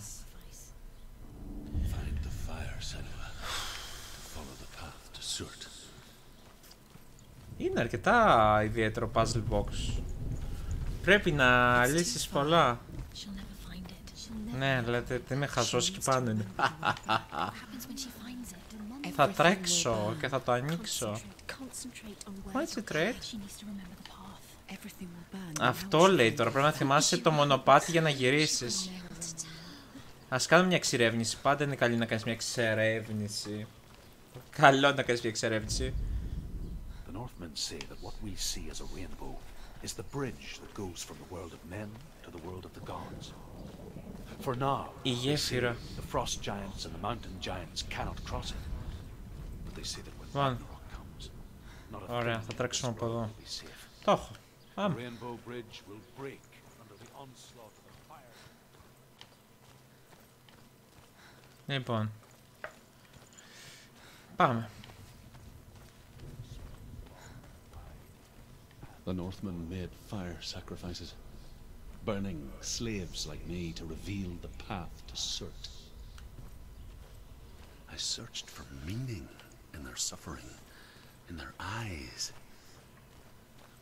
Find the fire, Senua. Follow the path to Surt. Είναι αρκετά ιδιαίτερο puzzle box. Πρέπει να λύσεις πολλά. She'll never find it. She'll never. Ναι, λέτε, δεν είμαι χαζός και πάνω είναι. What happens when she finds it? Θα τρέξω και θα το ανοίξω. Concentrate on Μα έτσι τρέχει. She needs to remember the path. Everything will burn. Αυτό λέει τώρα, πρέπει να θυμάσαι το μονοπάτι για να γυρίσεις. Ας κάνουμε μια εξερεύνηση, πάντα είναι καλή να κάνεις μια εξερεύνηση. Καλό να κάνεις μια εξερεύνηση. The Northmen say that what we see as a rainbow is the bridge that goes from the world of men to the world of the gods. For now, Η they say γέφυρα. the frost giants and the mountain giants cannot cross it. But they say that when Βαν. Ragnarok comes, not a Ωραία, thing θα in τρέξουμε this από world εδώ. will be safe. Το έχω. The Πάμε. rainbow bridge will break under the onslaught of the fire. Λοιπόν. Πάμε. The Northmen made fire sacrifices, burning slaves like me to reveal the path to Surt. I searched for meaning in their suffering, in their eyes,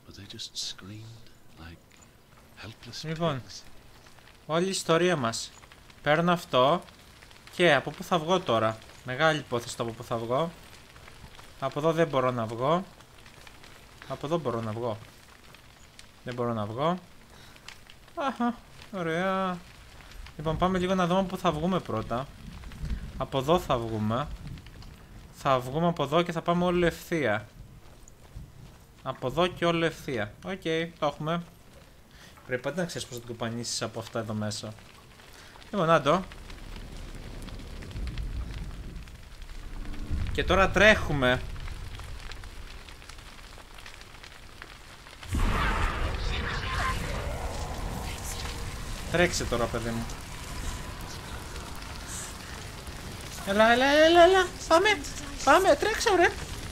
But they just screamed like helpless Λοιπόν, pigs. όλη η ιστορία μας. Παίρνω αυτό και από πού θα βγω τώρα. Μεγάλη υπόθεση το από πού θα βγω. Από εδώ δεν μπορώ να βγω. Από εδώ μπορώ να βγω. Δεν μπορώ να βγω. Αχα, ωραία. Λοιπόν, πάμε λίγο να δούμε πού θα βγούμε πρώτα. Από εδώ θα βγούμε. Θα βγούμε από εδώ και θα πάμε όλο ευθεία. Από εδώ και όλο ευθεία. Οκ, το έχουμε. Πρέπει πάντα να ξέρεις πώς θα το κοπανίσεις από αυτά εδώ μέσα. Λοιπόν, να το. Και τώρα τρέχουμε. Τρέξε τώρα, παιδί μου. Έλα, έλα, έλα, έλα. Πάμε, πάμε, τρέξε, ρε.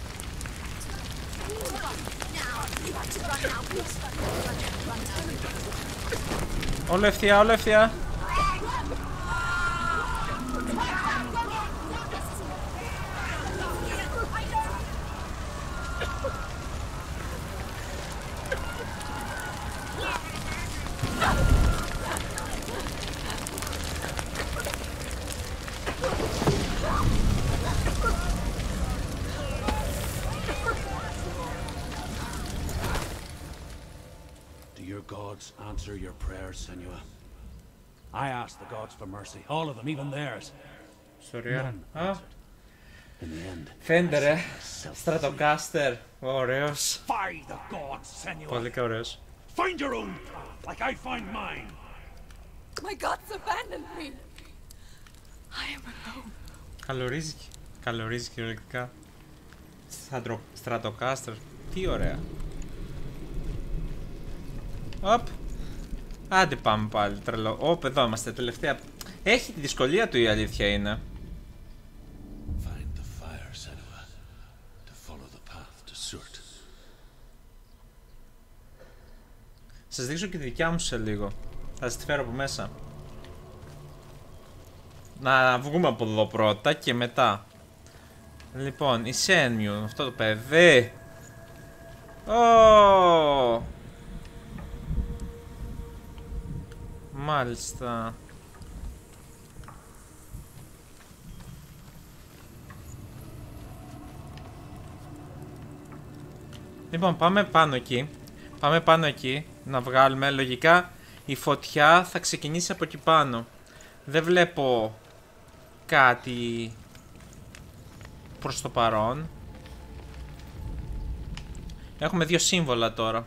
Όλο ευθεία, όλο ευθεία. Do your gods answer your prayers, Senua? I asked the gods for mercy, all of them, even theirs. Σωρία. Α, In the end, φαίνεται ρε. Στρατοκάστερ. Ωραίος. defy the gods, Senua. Πολύ ωραίος. Find your own path, like I find mine. My gods abandoned me. I am alone. Καλορίζει. Καλορίζει κυριολεκτικά. Στρατοκάστερ. Τι ωραία. Οπ. Άντε πάμε πάλι, τρελό. Οπ, εδώ είμαστε, τελευταία. Έχει τη δυσκολία του, η αλήθεια είναι. Find the fire, Senua, to follow the path to Surt. Σας δείξω και τη δικιά μου σε λίγο. Θα σας τη φέρω από μέσα. Να βγούμε από εδώ πρώτα και μετά. Λοιπόν, η Σένιου, αυτό το παιδί. Ω! Μάλιστα. Λοιπόν, πάμε πάνω εκεί. Πάμε πάνω εκεί να βγάλουμε. Λογικά η φωτιά θα ξεκινήσει από εκεί πάνω. Δεν βλέπω κάτι προς το παρόν. Έχουμε δύο σύμβολα τώρα.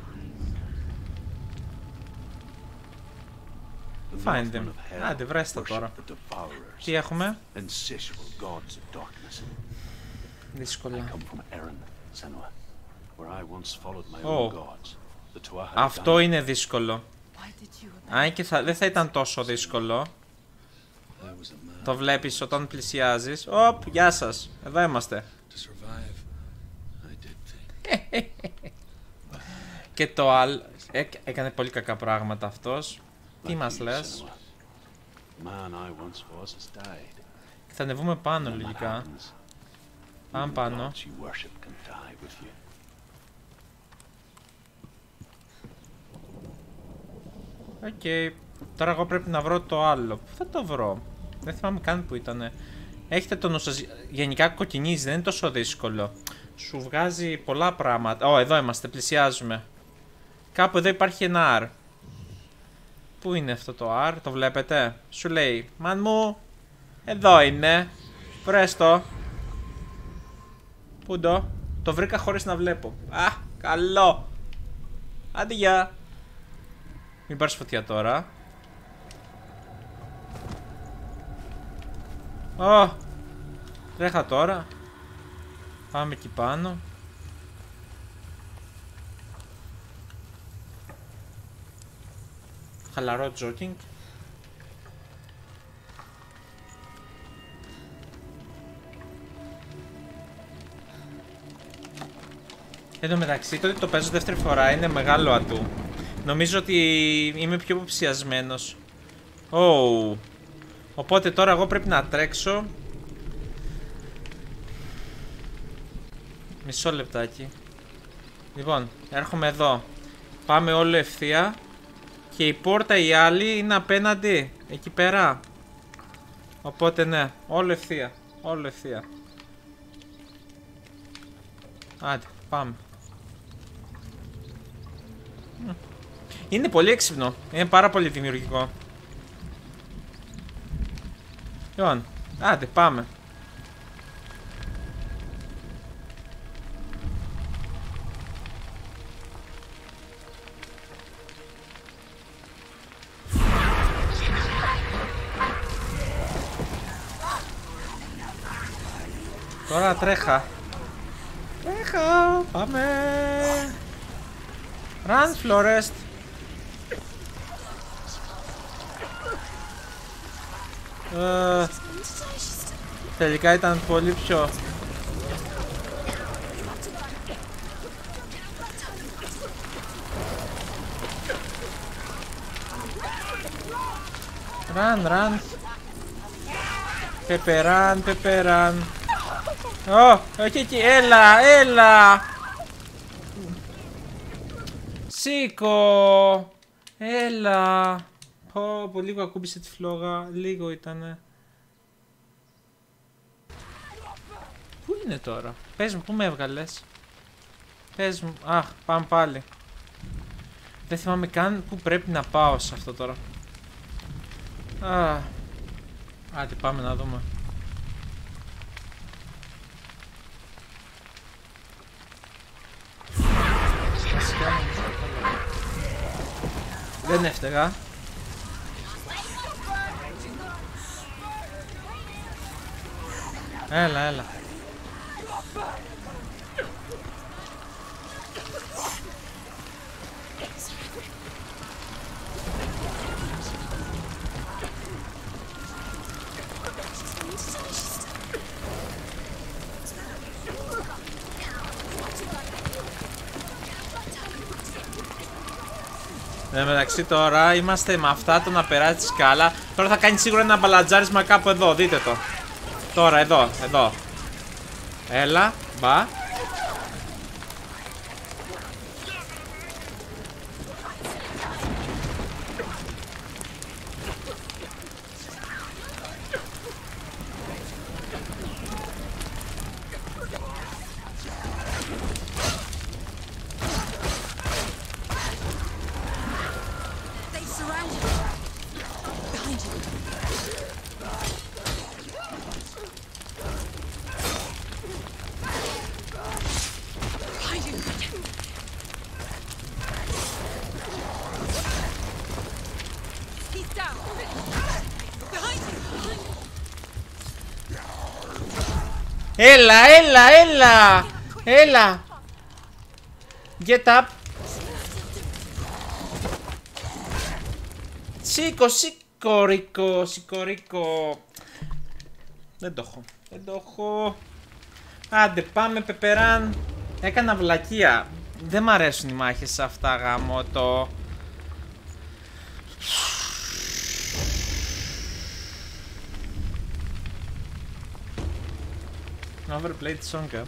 The Find Northmen them. of hell Άντε, βρες τα worship τώρα. the devourers, Τι έχουμε? insatiable gods of darkness. I Δύσκολα. come from Erin, Senua, where I once followed my Oh. own gods, the Tuatha De Αυτό Danann. είναι δύσκολο. Why did you abandon Αν και δεν θα ήταν τόσο δύσκολο. I was a man Το βλέπεις όταν πλησιάζεις. Οπ, γεια σας. Εδώ είμαστε. to survive. I did think. Και το άλλο. Έκανε πολύ κακά πράγματα αυτός. Τι Like μας you, λες? Senua. The man I once was has died. Θα ανεβούμε πάνω When that λογικά. happens, Πάμε even πάνω. gods you worship can die with you. Οκ. Τώρα εγώ πρέπει να βρω το άλλο. Πού θα το βρω? Δεν θυμάμαι καν που ήτανε. Έχετε το νου σας. Γενικά κοκκινίζει, δεν είναι τόσο δύσκολο. Σου βγάζει πολλά πράγματα. Ω, εδώ είμαστε, πλησιάζουμε. Κάπου εδώ υπάρχει ένα R. Πού είναι αυτό το R, το βλέπετε? Σου λέει, μαν μου, εδώ είναι. Βρες το. Πού το βρήκα χωρίς να βλέπω. Α, καλό. Άντε γεια. Μην πάρεις φωτιά τώρα. Ω, τρέχα τώρα. Πάμε εκεί πάνω. Χαλαρό τζόκινγκ. Εν τω μεταξύ, το ότι το παίζω δεύτερη φορά είναι μεγάλο ατού. Νομίζω ότι είμαι πιο υποψιασμένος. Oh. Οπότε τώρα εγώ πρέπει να τρέξω. Μισό λεπτάκι. Λοιπόν, έρχομαι εδώ. Πάμε όλο ευθεία. Και η πόρτα η άλλη είναι απέναντι. Εκεί πέρα. Οπότε ναι, όλο ευθεία. Όλο ευθεία. Άντε, πάμε. Είναι πολύ έξυπνο. Είναι πάρα πολύ δημιουργικό. Λοιπόν, άντε, πάμε. Τώρα τρέχα. Τρέχα. Πάμε. Run, Florest. Τελικά ήταν πολύ πιο... Run. Πεπεράν. Όχι εκεί, έλα. Σήκω. Έλα. Πω, λίγο ακούμπησε τη φλόγα, λίγο ήτανε. Πού είναι τώρα? Πες μου, πού με έβγαλες? Πες μου, αχ, πάμε πάλι. Δεν θυμάμαι καν πού πρέπει να πάω σε αυτό τώρα. Άντε, πάμε να δούμε. Δεν έφταιγα. Έλα. μεταξύ τώρα είμαστε με αυτά το να περάσει τη σκάλα. Τώρα θα κάνει σίγουρα ένα μπαλατζάρισμα κάπου εδώ, δείτε το. Τώρα εδώ. Έλα, μπα. Έλα. Get up. Σηκωρίκο. Δεν το έχω. Άντε, πάμε, πεπεράν. Έκανα βλακεία. Δεν μ' αρέσουν οι μάχες σε αυτά, γαμώτο. Overplayed song.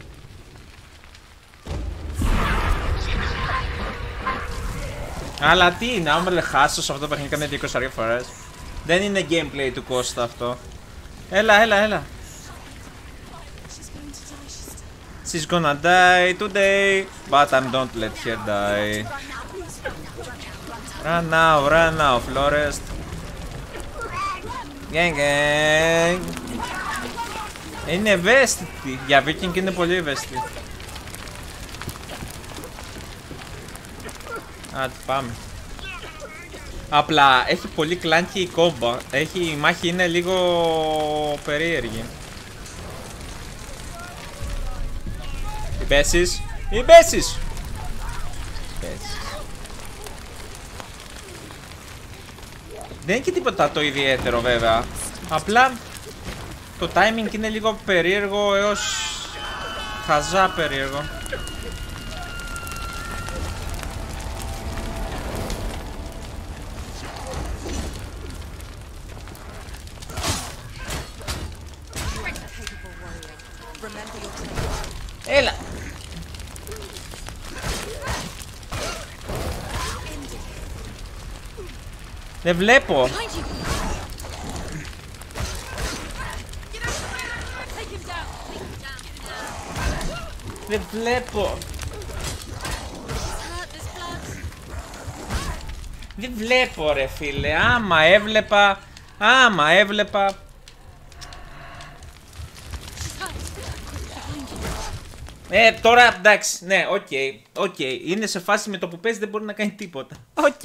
Αλλά τι είναι, άμα χάσω σε αυτό το παιχνίδι κάνει 20 φορές. Δεν είναι gameplay του Costa αυτό. Έλα. She's gonna die today, but I don't let her die. Run now, Florest. Gang. Είναι ευαίσθητη. Για Viking είναι πολύ ευαίσθητη. Άντε, πάμε. Απλά έχει πολύ κλάνκι η κόμπα. Η μάχη είναι λίγο περίεργη. Οι μπέσεις. Δεν είναι και τίποτα το ιδιαίτερο βέβαια. Απλά το timing είναι λίγο περίεργο έως χαζά περίεργο. Έλα. Δεν βλέπω. Behind you. Take him down. Δεν βλέπω. Hurt, there's blood. Δεν βλέπω ρε φίλε. Άμα έβλεπα. Τώρα εντάξει, ναι, οκ. Είναι σε φάση με το που παίζει δεν μπορεί να κάνει τίποτα. Οκ.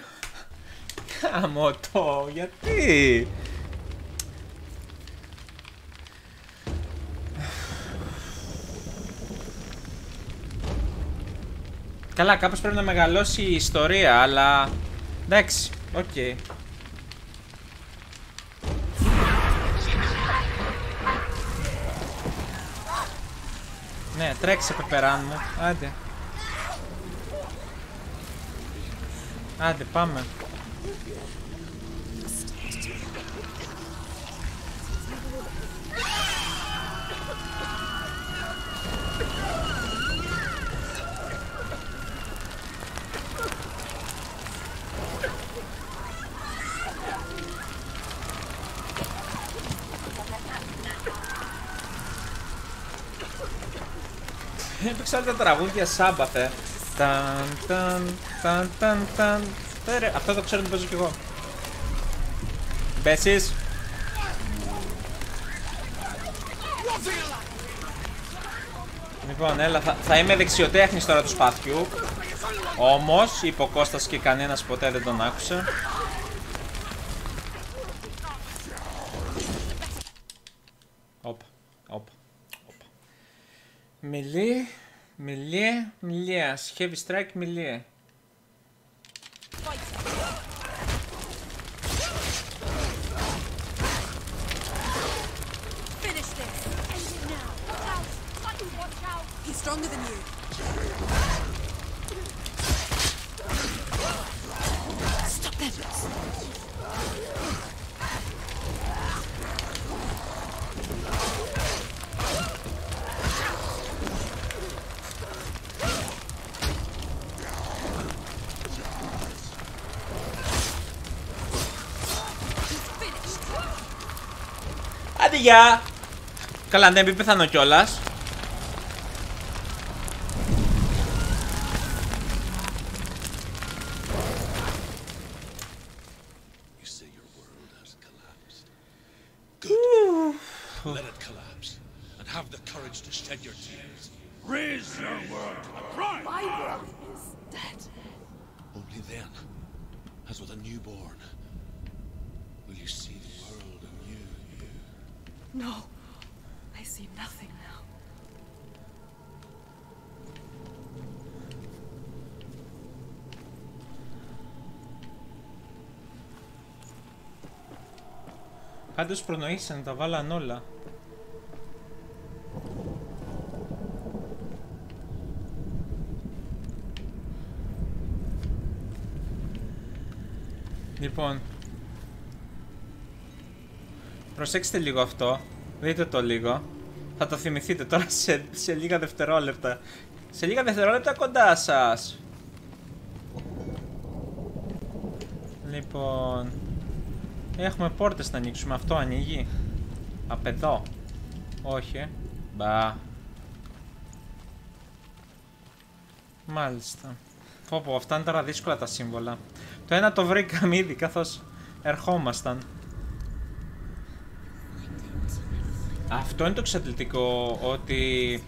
Κάμω το, γιατί. Καλά, κάπως πρέπει να μεγαλώσει η ιστορία, αλλά εντάξει, οκ. Ναι, τρέξε πεπεράν μου. Άντε, πάμε. Έπαιξα όλα τα τραγούδια Σάμπαθε. Αυτό το ξέρω ότι παίζω κι εγώ. Μπέσεις. Λοιπόν, έλα, θα είμαι δεξιοτέχνης τώρα του σπαθιού. Όμως, είπε ο Κώστας και κανένας ποτέ δεν τον άκουσε. Όπα. Melee, heavy strike, melee. Finish this. End it now. Watch out. He's stronger than you. Stop them. Άντε γεια! Καλά, ναι, μην πεθάνω κιόλας. You say your world has collapsed. Good. Let it collapse and have the courage to shed your tears. Raise your world to the prime. My world is dead. Only then, as with a newborn, will you see the world anew. No. I see nothing now. Πάντως προνοήσαν να τα βάλαν όλα. Λοιπόν, προσέξτε λίγο αυτό. Δείτε το λίγο. Θα το θυμηθείτε τώρα σε λίγα δευτερόλεπτα. Σε λίγα δευτερόλεπτα κοντά σας. Λοιπόν, έχουμε πόρτες να ανοίξουμε. Αυτό ανοίγει. Απ' εδώ. Όχι. Μπα. Μάλιστα. Πω, αυτά είναι τώρα δύσκολα τα σύμβολα. Το ένα το βρήκαμε ήδη καθώς ερχόμασταν. Αυτό είναι το εξαντλητικό, ότι...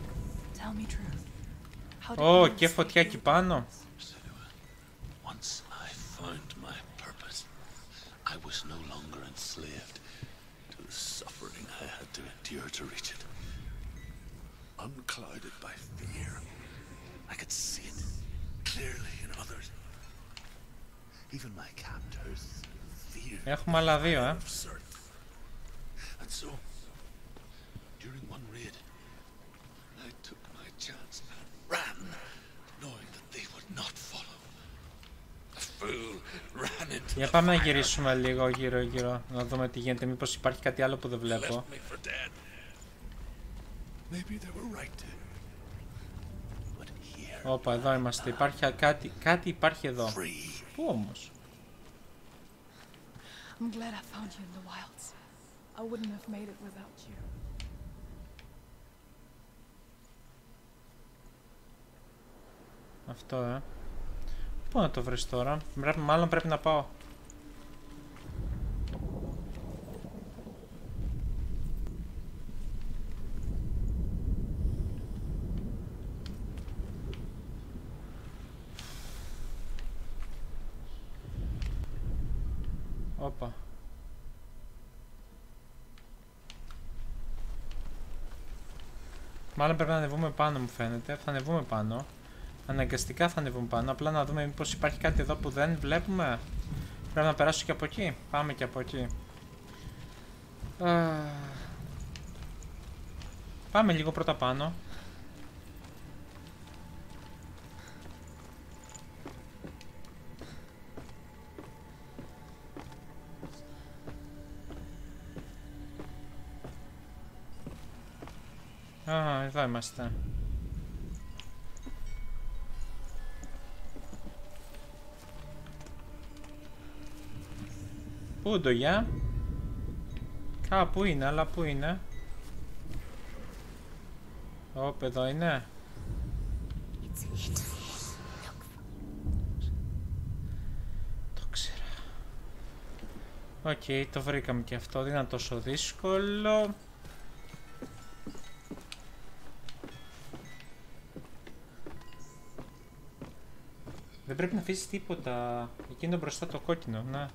Ω, και φωτιά εκεί πάνω. Once I found my purpose, I was no longer enslaved to the suffering I had to endure to reach it. Unclouded by fear, I could see it clearly in others. Even my captors feared. Έχουμε άλλα δύο, And so, during one raid, I took my chance and ran, knowing that they would not follow. A fool ran into Για πάμε να γυρίσουμε λίγο γύρω-γύρω, να δούμε τι γίνεται, μήπως υπάρχει κάτι άλλο που δεν βλέπω. Όπα, εδώ είμαστε, υπάρχει κάτι υπάρχει εδώ. Πού όμως? I'm glad I found you in the wilds. I wouldn't have made it without you. Αυτό, Πού να το βρεις τώρα? Μάλλον πρέπει να πάω. Όπα. Μάλλον πρέπει να ανεβούμε πάνω, μου φαίνεται. Θα ανεβούμε πάνω. Αναγκαστικά θα ανεβούμε πάνω. Απλά να δούμε μήπως υπάρχει κάτι εδώ που δεν βλέπουμε. Πρέπει να περάσω και από εκεί. Πάμε και από εκεί. Πάμε λίγο πρώτα πάνω. Εδώ είμαστε. Πού το για? Κάπου είναι, αλλά πού είναι? Όπ, εδώ είναι. Το ξέρα. Οκ, το βρήκαμε και αυτό. Δεν ήταν τόσο δύσκολο. Δεν πρέπει να αφήσεις τίποτα. Εκείνο μπροστά το κόκκινο, να.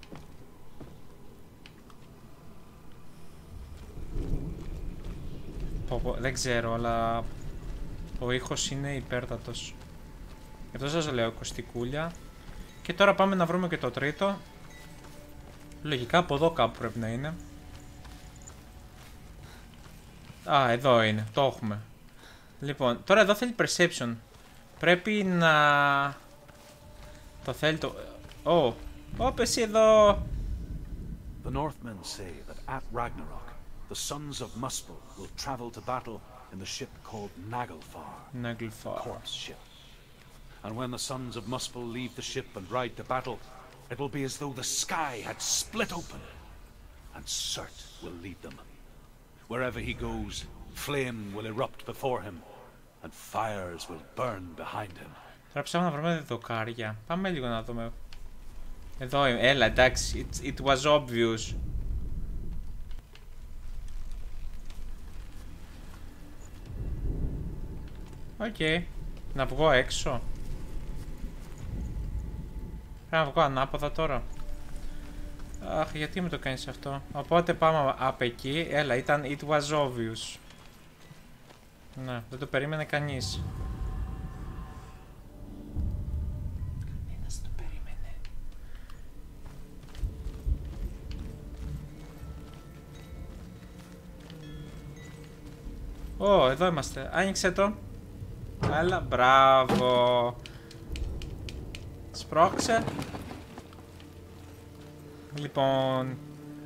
Δεν ξέρω, αλλά ο ήχος είναι υπέρτατος. Γι' αυτό σας λέω ακουστικούλια. Και τώρα πάμε να βρούμε και το τρίτο. Λογικά από εδώ κάπου πρέπει να είναι. Α, εδώ είναι, το έχουμε. Λοιπόν, τώρα εδώ θέλει perception. Πρέπει να... Το θέλει το... Εσύ εδώ. The Northmen say that at Ragnarok the sons of Muspel will travel to battle in the ship called Naglfar. Naglfar. Corpse ship. And when the sons of Muspel leave the ship and ride to battle, it will be as though the sky had split open, and Surt will lead them. Wherever he goes, flame will erupt before him, and fires will burn behind him. Τώρα ψάχνω να βρούμε δοκάρια. Πάμε λίγο να δούμε. Εδώ, έλα, εντάξει, it was obvious. Οκ. Να βγω έξω. Πρέπει να βγω ανάποδα τώρα. Αχ, γιατί μου το κάνεις αυτό? Οπότε πάμε από εκεί. Έλα, ήταν it was obvious. Ναι, δεν το περίμενε κανείς. Κανένας το περίμενε. Εδώ είμαστε. Άνοιξε το. Έλα, μπράβο. Σπρώξε. Λοιπόν,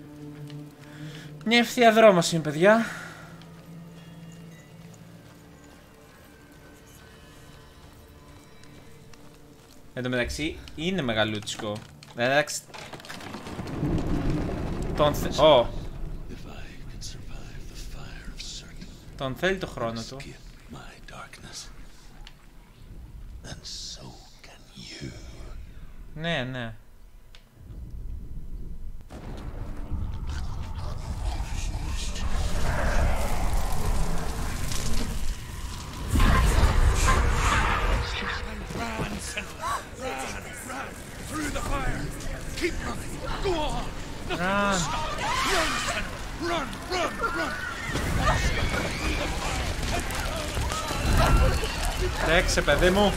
μια ευθεία δρόμος είναι, παιδιά. Εν τω μεταξύ είναι μεγαλούτσικο. Εντάξει. Τον θέλει το χρόνο του. Ναι, ναι. Through the fire. Keep running. Go on. Run. Run, run, run. Τρέξε, παιδί μου.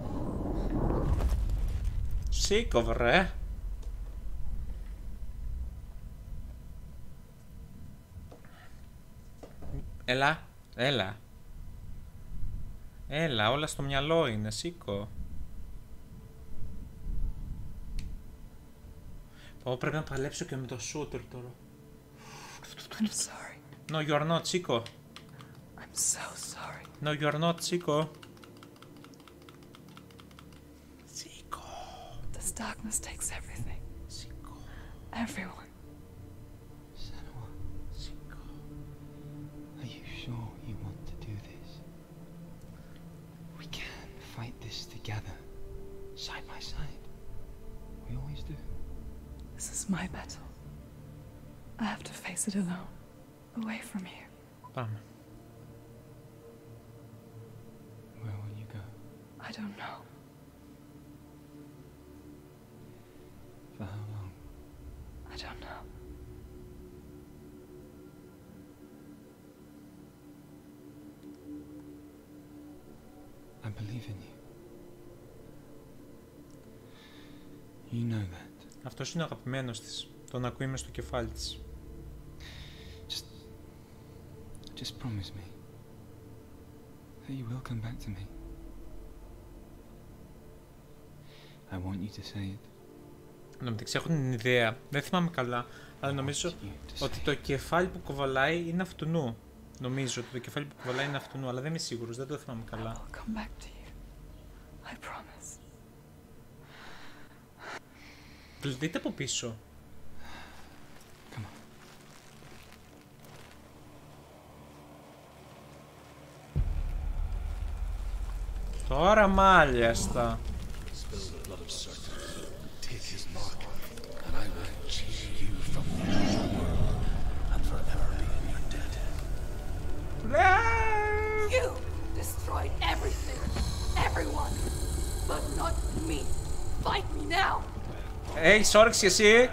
Σήκω, βρε. Έλα, έλα. Έλα, όλα στο μυαλό είναι, σήκω. Πρέπει να παλέψω και με το shooter τώρα. I'm sorry. No, you are not, σήκω. I'm so sorry. No, you are not, σήκω. Σήκω. This darkness takes everything. Σήκω. Everyone. Senua, Σήκω. are you sure you want to do this? We can fight this together, side by side. We always do. This is my battle. I have to face it alone, away from you. Πάμε. Where will you go? I don't know. For how long? I don't know. I believe in you. You know that. Αυτός είναι ο αγαπημένος της. Τον ακούει μες στο κεφάλι της. Just promise me that you will come back to me. I want you to say it. Εν τω μεταξύ έχω την ιδέα, δεν θυμάμαι καλά, αλλά νομίζω ότι το κεφάλι που κοβαλάει είναι αυτουνού. Νομίζω ότι το κεφάλι που κοβαλάει είναι αυτουνού, αλλά δεν είμαι σίγουρος, δεν το θυμάμαι καλά. I'll come back to you. I promise. Δείτε από πίσω. Come on. Τώρα μάλιστα. You destroyed everything, everyone, but not me. Fight me now. Έχεις όρεξη εσύ.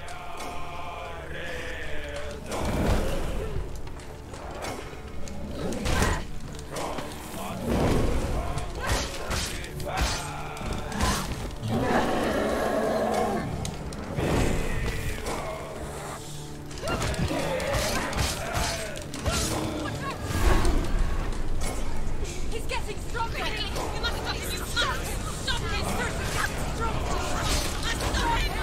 He's getting stronger. You must stop him. You must stop him. He's strong. Stop him.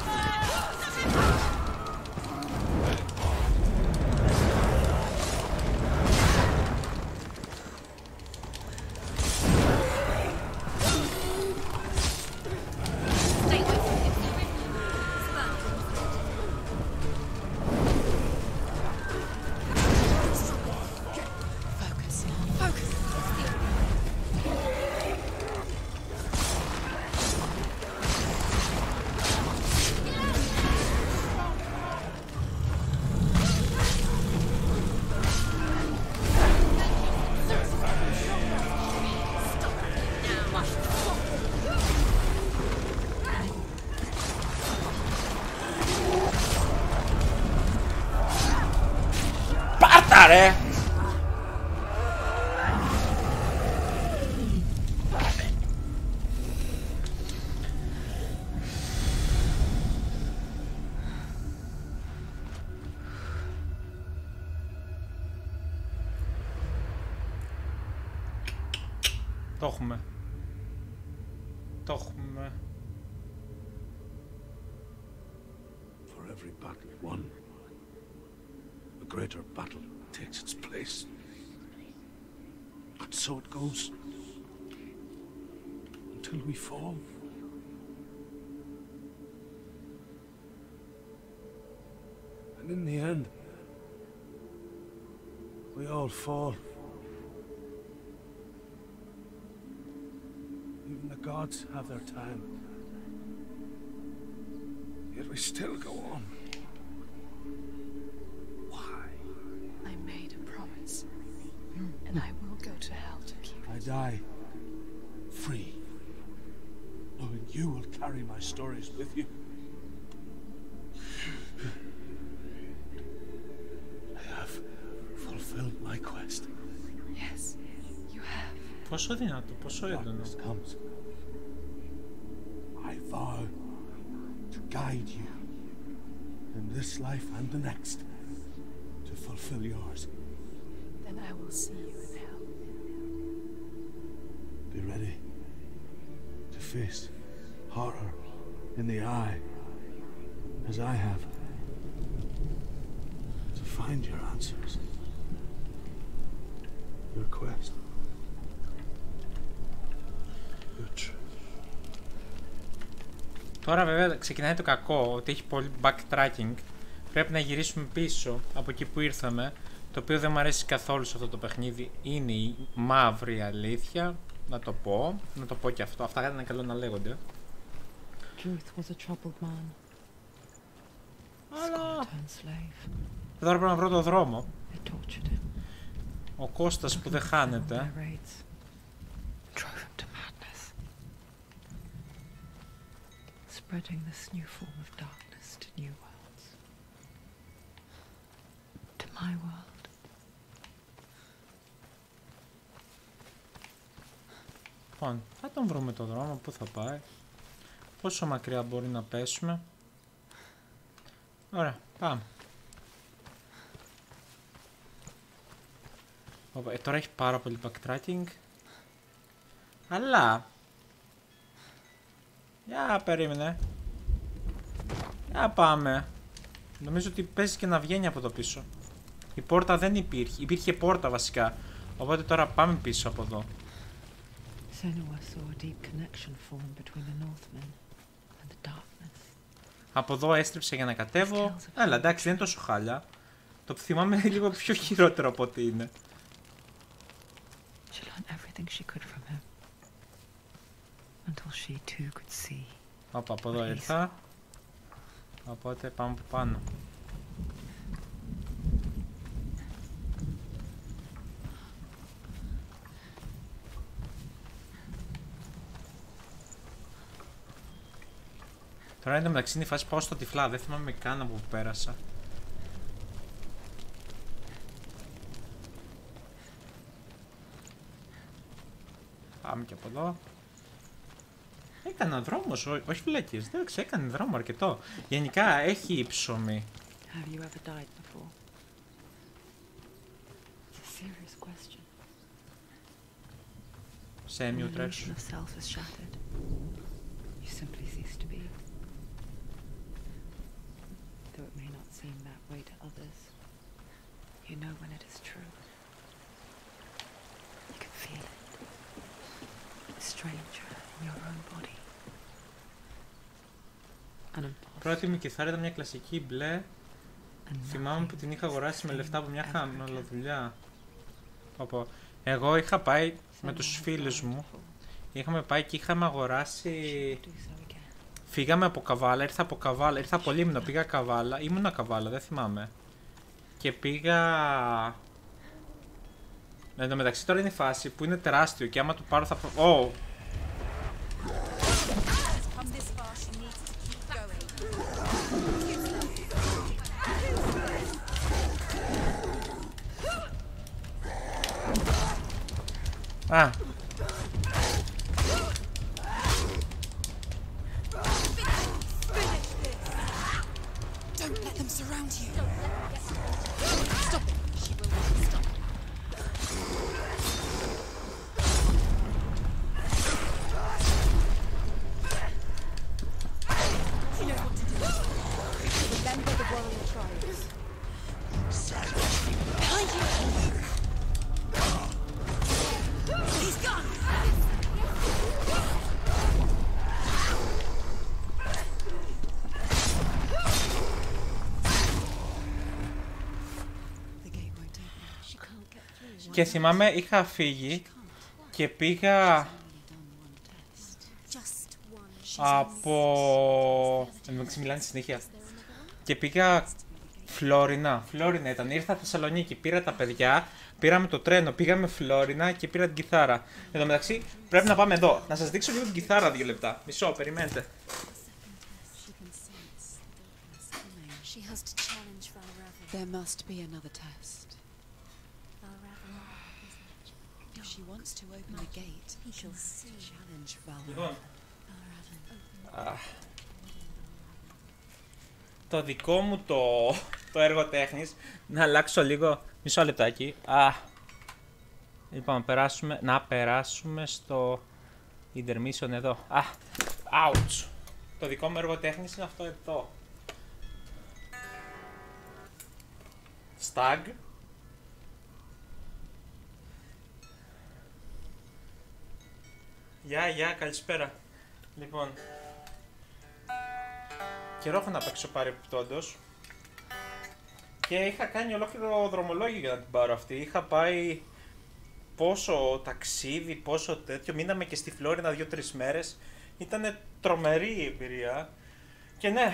Stay away from him. Focus. Focus. Πάρτα ρε! Το έχουμε. Το έχουμε. For every battle won, a greater battle takes its place. And so it goes. Until we fall. And in the end, we all fall. Even the gods have their time. Yet we still go on. Why? I made a promise, and I will go to hell to keep I it. die free, knowing you will carry my stories with you. I have fulfilled my quest. Yes, you have. Πόσο δυνατό, πόσο έντονο. Darkness comes. I vow to guide you in this life and the next to fulfill yours. face horror in the eye, as I have, to find your answers, your quest, your truth. Τώρα βέβαια ξεκινάει το κακό, ότι έχει πολύ backtracking. Πρέπει να γυρίσουμε πίσω από εκεί που ήρθαμε, το οποίο δεν μου αρέσει καθόλου σε αυτό το παιχνίδι. Είναι η μαύρη αλήθεια, να το πω και αυτό. Αυτά είναι καλό να λέγονται. Αλλά τώρα πρέπει να βρω το δρόμο. Ο Κώστας που δεν χάνεται. Spreading this new form of darkness to new worlds. To my world. Λοιπόν, θα τον βρούμε το δρόμο, πού θα πάει. Πόσο μακριά μπορεί να πέσουμε. Ωραία, πάμε. Τώρα έχει πάρα πολύ backtracking. Αλλά... Για περίμενε. Για πάμε. Νομίζω ότι παίζει και να βγαίνει από το πίσω. Η πόρτα δεν υπήρχε. Υπήρχε πόρτα βασικά. Οπότε τώρα πάμε πίσω από εδώ. Από εδώ έστριψε για να κατέβω. Έλα, εντάξει, δεν είναι τόσο χάλια. Το θυμάμαι λίγο πιο χειρότερο από ό,τι είναι. Όπα, από εδώ ήρθα. Οπότε πάμε από πάνω. Τώρα είναι μεταξύ είναι η φάση πάω στο τυφλά, δεν θυμάμαι καν από που πέρασα. Πάμε και από εδώ. Έκανα δρόμος, όχι βλακίες, δεν ξέρω, έκανε δρόμο αρκετό. Γενικά έχει ψωμί. Have you ever died before? It's a serious question. Σέμιο τρέξου. The self is shattered. You simply cease to be. Though it may not seem that way to others, you know when it is true. You can feel it. A stranger in your own body. Πρώτη μου κιθάρα ήταν μια κλασική μπλε. Θυμάμαι που την είχα αγοράσει με λεφτά από μια χαμηλοδουλειά. Εγώ είχα πάει με τους φίλους μου. Είχαμε πάει και είχαμε αγοράσει. Φύγαμε από Καβάλα, ήρθα από Λίμνο, πήγα Καβάλα. Ήμουνα Καβάλα, δεν θυμάμαι. Και πήγα. Εν τω μεταξύ τώρα είναι η φάση που είναι τεράστιο και άμα το πάρω θα. Oh. Α. Don't let them surround you. Stop it. She will not stop. She knows what to do. Remember the warrior tribes. Behind you. He's gone. Και θυμάμαι είχα φύγει και πήγα από... Εντάξει μιλάνε συνέχεια. Και πήγα Φλόρινα ήταν, ήρθα Θεσσαλονίκη, πήρα τα παιδιά, πήραμε το τρένο, πήγαμε Φλόρινα και πήρα την κιθάρα. Εν τω μεταξύ πρέπει να πάμε εδώ, να σας δείξω λίγο την κιθάρα 2 λεπτά, μισό, περιμένετε. There must be another test. If she wants to open the gate, she'll challenge Valra. Το δικό μου το έργο τέχνης, να αλλάξω λίγο, μισό λεπτάκι. Λοιπόν, να περάσουμε στο Intermission εδώ. Ouch. Το δικό μου έργο τέχνης είναι αυτό εδώ. Stag. Γεια, καλησπέρα. Λοιπόν, καιρό έχω να παίξω παρεπιπτόντως. Και είχα κάνει ολόκληρο δρομολόγιο για να την πάρω αυτή. Είχα πάει πόσο ταξίδι, πόσο τέτοιο. Μείναμε και στη Φλόρινα 2-3 μέρες. Ήτανε τρομερή η εμπειρία. Και ναι,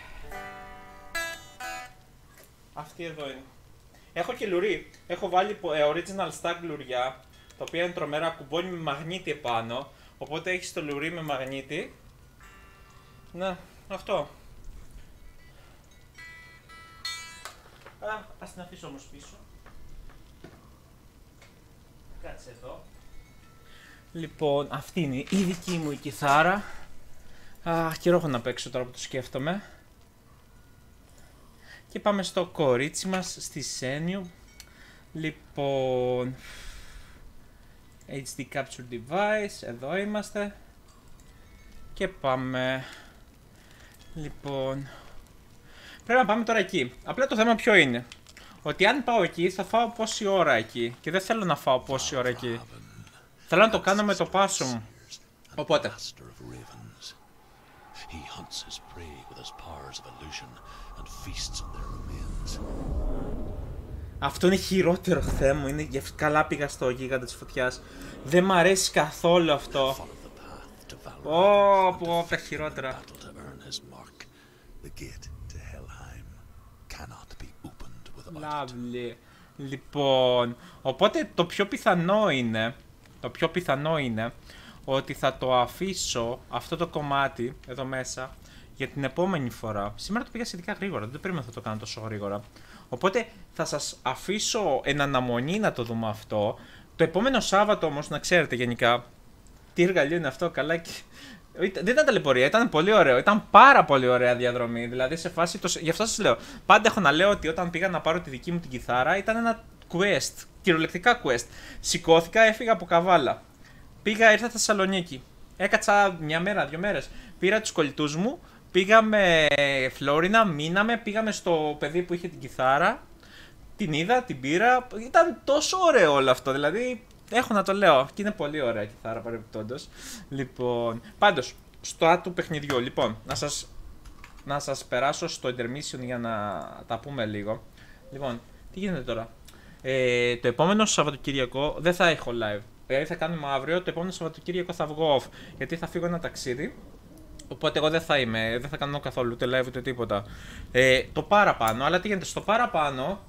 αυτή εδώ είναι. Έχω και λουρί. Έχω βάλει original stag λουριά, τα οποία είναι τρομερά, κουμπώνει με μαγνήτη επάνω. Οπότε έχεις το λουρί με μαγνήτη. Ναι, αυτό. Ας την αφήσω όμως πίσω. Κάτσε εδώ. Λοιπόν, αυτή είναι η δική μου η κιθάρα. Καιρό έχω να παίξω τώρα που το σκέφτομαι. Και πάμε στο κορίτσι μας, στη Σένιου. Λοιπόν, HD Capture Device, εδώ είμαστε. Και πάμε. Λοιπόν, πρέπει να πάμε τώρα εκεί. Απλά το θέμα ποιο είναι? Ότι αν πάω εκεί θα φάω πόση ώρα εκεί. Και δεν θέλω να φάω πόση ώρα εκεί. Θέλω να το κάνω με το πάσο μου. Οπότε αυτό είναι χειρότερο θέμα. Είναι καλά πήγα στο γίγαντα της φωτιάς. Δεν μ' αρέσει καθόλου αυτό. Πω, τα χειρότερα. Lovely. Λοιπόν, οπότε το πιο πιθανό είναι ότι θα το αφήσω αυτό το κομμάτι εδώ μέσα για την επόμενη φορά. Σήμερα το πήγα σχετικά γρήγορα, δεν περίμενα θα το κάνω τόσο γρήγορα. Οπότε θα σας αφήσω εν αναμονή να το δούμε αυτό. Το επόμενο Σάββατο όμως, να ξέρετε γενικά, τι εργαλείο είναι αυτό, καλά και... Δεν ήταν ταλαιπωρία, ήταν πολύ ωραίο. Ήταν πάρα πολύ ωραία διαδρομή. Δηλαδή σε φάση. Γι' αυτό σας λέω. Πάντα έχω να λέω ότι όταν πήγα να πάρω τη δική μου την κιθάρα ήταν ένα quest. Κυριολεκτικά quest. Σηκώθηκα, έφυγα από Καβάλα. Ήρθα Θεσσαλονίκη. Έκατσα μια μέρα, 2 μέρες. Πήρα τους κολλητούς μου. Πήγαμε Φλόρινα, μείναμε. Πήγαμε στο παιδί που είχε την κιθάρα. Την είδα, την πήρα. Ήταν τόσο ωραίο όλο αυτό. Δηλαδή. Έχω να το λέω και είναι πολύ ωραία κιθάρα παρεμπιπτόντως. Λοιπόν, πάντως, στο άτου παιχνιδιού, λοιπόν, να σας περάσω στο intermission για να τα πούμε λίγο. Λοιπόν, τι γίνεται τώρα? Το επόμενο Σαββατοκύριακο δεν θα έχω live. Δηλαδή θα κάνουμε αύριο, το επόμενο Σαββατοκύριακο θα βγω off, γιατί θα φύγω ένα ταξίδι. Οπότε εγώ δεν θα κάνω καθόλου ούτε live ούτε τίποτα. Το παραπάνω, αλλά τι γίνεται στο παραπάνω,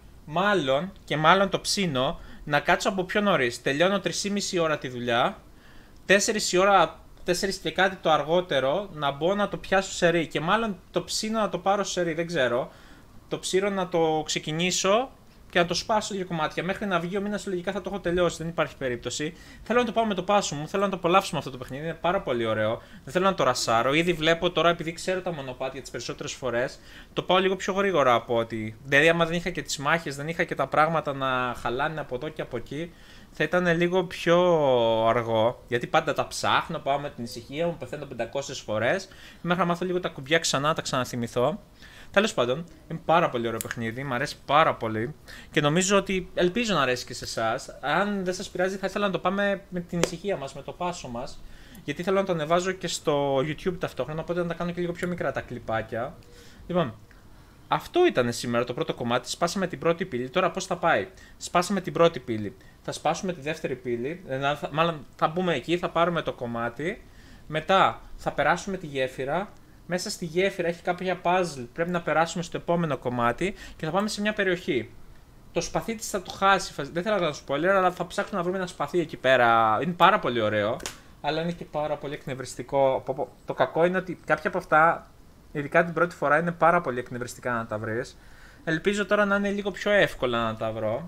μάλλον το ψήνω να κάτσω από πιο νωρίς. Τελειώνω 3,5 ώρα τη δουλειά, 4 και κάτι το αργότερο να μπω να το πιάσω σερί. Και μάλλον το ψήνω να το πάρω σερί, δεν ξέρω. Το ψήνω να το ξεκινήσω και να το σπάσω 2 κομμάτια. Μέχρι να βγει ο μήνας λογικά θα το έχω τελειώσει, δεν υπάρχει περίπτωση. Θέλω να το πάω με το πάσο μου, θέλω να το απολαύσουμε αυτό το παιχνίδι, είναι πάρα πολύ ωραίο. Δεν θέλω να το ρασάρω. Ήδη βλέπω τώρα, επειδή ξέρω τα μονοπάτια τις περισσότερες φορές, το πάω λίγο πιο γρήγορα από ότι. Δηλαδή, άμα δεν είχα και τις μάχες, δεν είχα και τα πράγματα να χαλάνε από εδώ και από εκεί, θα ήταν λίγο πιο αργό. Γιατί πάντα τα ψάχνω, πάω με την ησυχία μου, πεθαίνω 500 φορές. Μέχρι να μάθω λίγο τα κουμπιά ξανά, τα ξαναθυμηθώ. Τέλος πάντων, είναι πάρα πολύ ωραίο παιχνίδι, μου αρέσει πάρα πολύ και νομίζω ότι ελπίζω να αρέσει και σε εσάς. Αν δεν σας πειράζει, θα ήθελα να το πάμε με την ησυχία μας, με το πάσο μας, γιατί θέλω να το ανεβάζω και στο YouTube ταυτόχρονα, οπότε να τα κάνω και λίγο πιο μικρά τα κλιπάκια. Λοιπόν, αυτό ήταν σήμερα το πρώτο κομμάτι. Σπάσαμε την πρώτη πύλη. Τώρα πώς θα πάει? Σπάσαμε την πρώτη πύλη. Θα σπάσουμε τη δεύτερη πύλη. Μάλλον θα μπούμε εκεί, θα πάρουμε το κομμάτι. Μετά θα περάσουμε τη γέφυρα. Μέσα στη γέφυρα έχει κάποια puzzle. Πρέπει να περάσουμε στο επόμενο κομμάτι και θα πάμε σε μια περιοχή. Το σπαθί της θα το χάσει. Δεν θέλω να κάνω spoiler, αλλά θα ψάξουμε να βρούμε ένα σπαθί εκεί πέρα. Είναι πάρα πολύ ωραίο, αλλά είναι και πάρα πολύ εκνευριστικό. Το κακό είναι ότι κάποια από αυτά, ειδικά την πρώτη φορά, είναι πάρα πολύ εκνευριστικά να τα βρεις. Ελπίζω τώρα να είναι λίγο πιο εύκολα να τα βρω.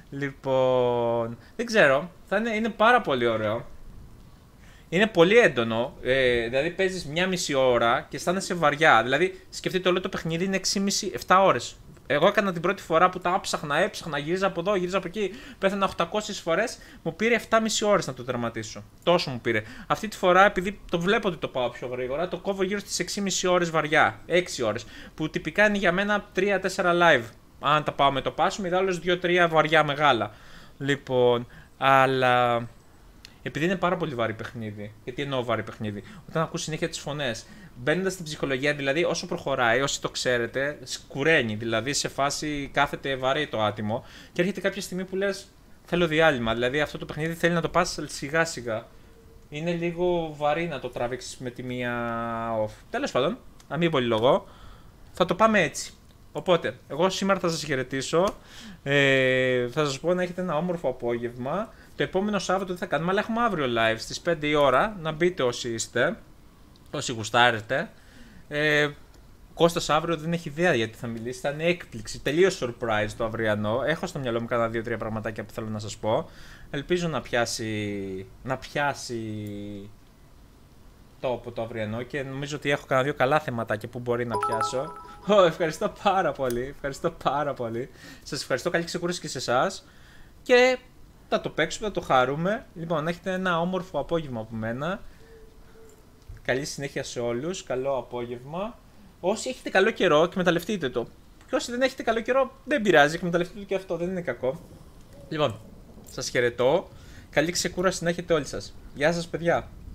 Λοιπόν, δεν ξέρω. Είναι πάρα πολύ ωραίο. Είναι πολύ έντονο, δηλαδή παίζεις 1,5 ώρα και αισθάνεσαι βαριά. Δηλαδή, σκεφτείτε όλο το παιχνίδι είναι 6,5-7 ώρες. Εγώ έκανα την πρώτη φορά που τα έψαχνα, γύριζα από εδώ, γύριζα από εκεί. Πέθανα 800 φορές, μου πήρε 7,5 ώρες να το τερματίσω. Τόσο μου πήρε. Αυτή τη φορά, επειδή το βλέπω ότι το πάω πιο γρήγορα, το κόβω γύρω στις 6,5 ώρες βαριά. 6 ώρες. Που τυπικά είναι για μένα 3-4 live. Αν τα πάω με το πάσο, με άλλως 2-3 βαριά μεγάλα. Λοιπόν, αλλά. Επειδή είναι πάρα πολύ βαρύ παιχνίδι. Γιατί εννοώ βαρύ παιχνίδι. Όταν ακούς συνέχεια τις φωνές, μπαίνοντας στην ψυχολογία, δηλαδή όσο προχωράει, όσοι το ξέρετε, σκουραίνει. Δηλαδή σε φάση κάθεται βαρύ το άτιμο και έρχεται κάποια στιγμή που λες θέλω διάλειμμα. Δηλαδή αυτό το παιχνίδι θέλει να το πας σιγά σιγά. Είναι λίγο βαρύ να το τραβήξεις με τη μία off. Τέλος πάντων, να μην πολυλογώ, θα το πάμε έτσι. Οπότε, εγώ σήμερα θα σας χαιρετήσω. Θα σας πω να έχετε ένα όμορφο απόγευμα. Το επόμενο Σάββατο τι θα κάνουμε, αλλά έχουμε αύριο live στις 5 η ώρα. Να μπείτε όσοι είστε, όσοι γουστάρετε. Κώστας αύριο δεν έχει ιδέα γιατί θα μιλήσει. Θα είναι έκπληξη, τελείως surprise το αυριανό. Έχω στο μυαλό μου κάνα 2-3 πραγματάκια που θέλω να σας πω. Ελπίζω να πιάσει τόπο το αυριανό και νομίζω ότι έχω κάνα 2 καλά θεματάκια που μπορεί να πιάσω. Ευχαριστώ πάρα πολύ. Σας ευχαριστώ, καλή ξεκούραση και σε εσάς. Και θα το παίξουμε, θα το χαρούμε. Λοιπόν, να έχετε ένα όμορφο απόγευμα από μένα. Καλή συνέχεια σε όλους. Καλό απόγευμα. Όσοι έχετε καλό καιρό, εκμεταλλευτείτε το. Και όσοι δεν έχετε καλό καιρό, δεν πειράζει. Εκμεταλλευτείτε το και αυτό, δεν είναι κακό. Λοιπόν, σας χαιρετώ. Καλή ξεκούραση να έχετε όλοι σας. Γεια σας, παιδιά.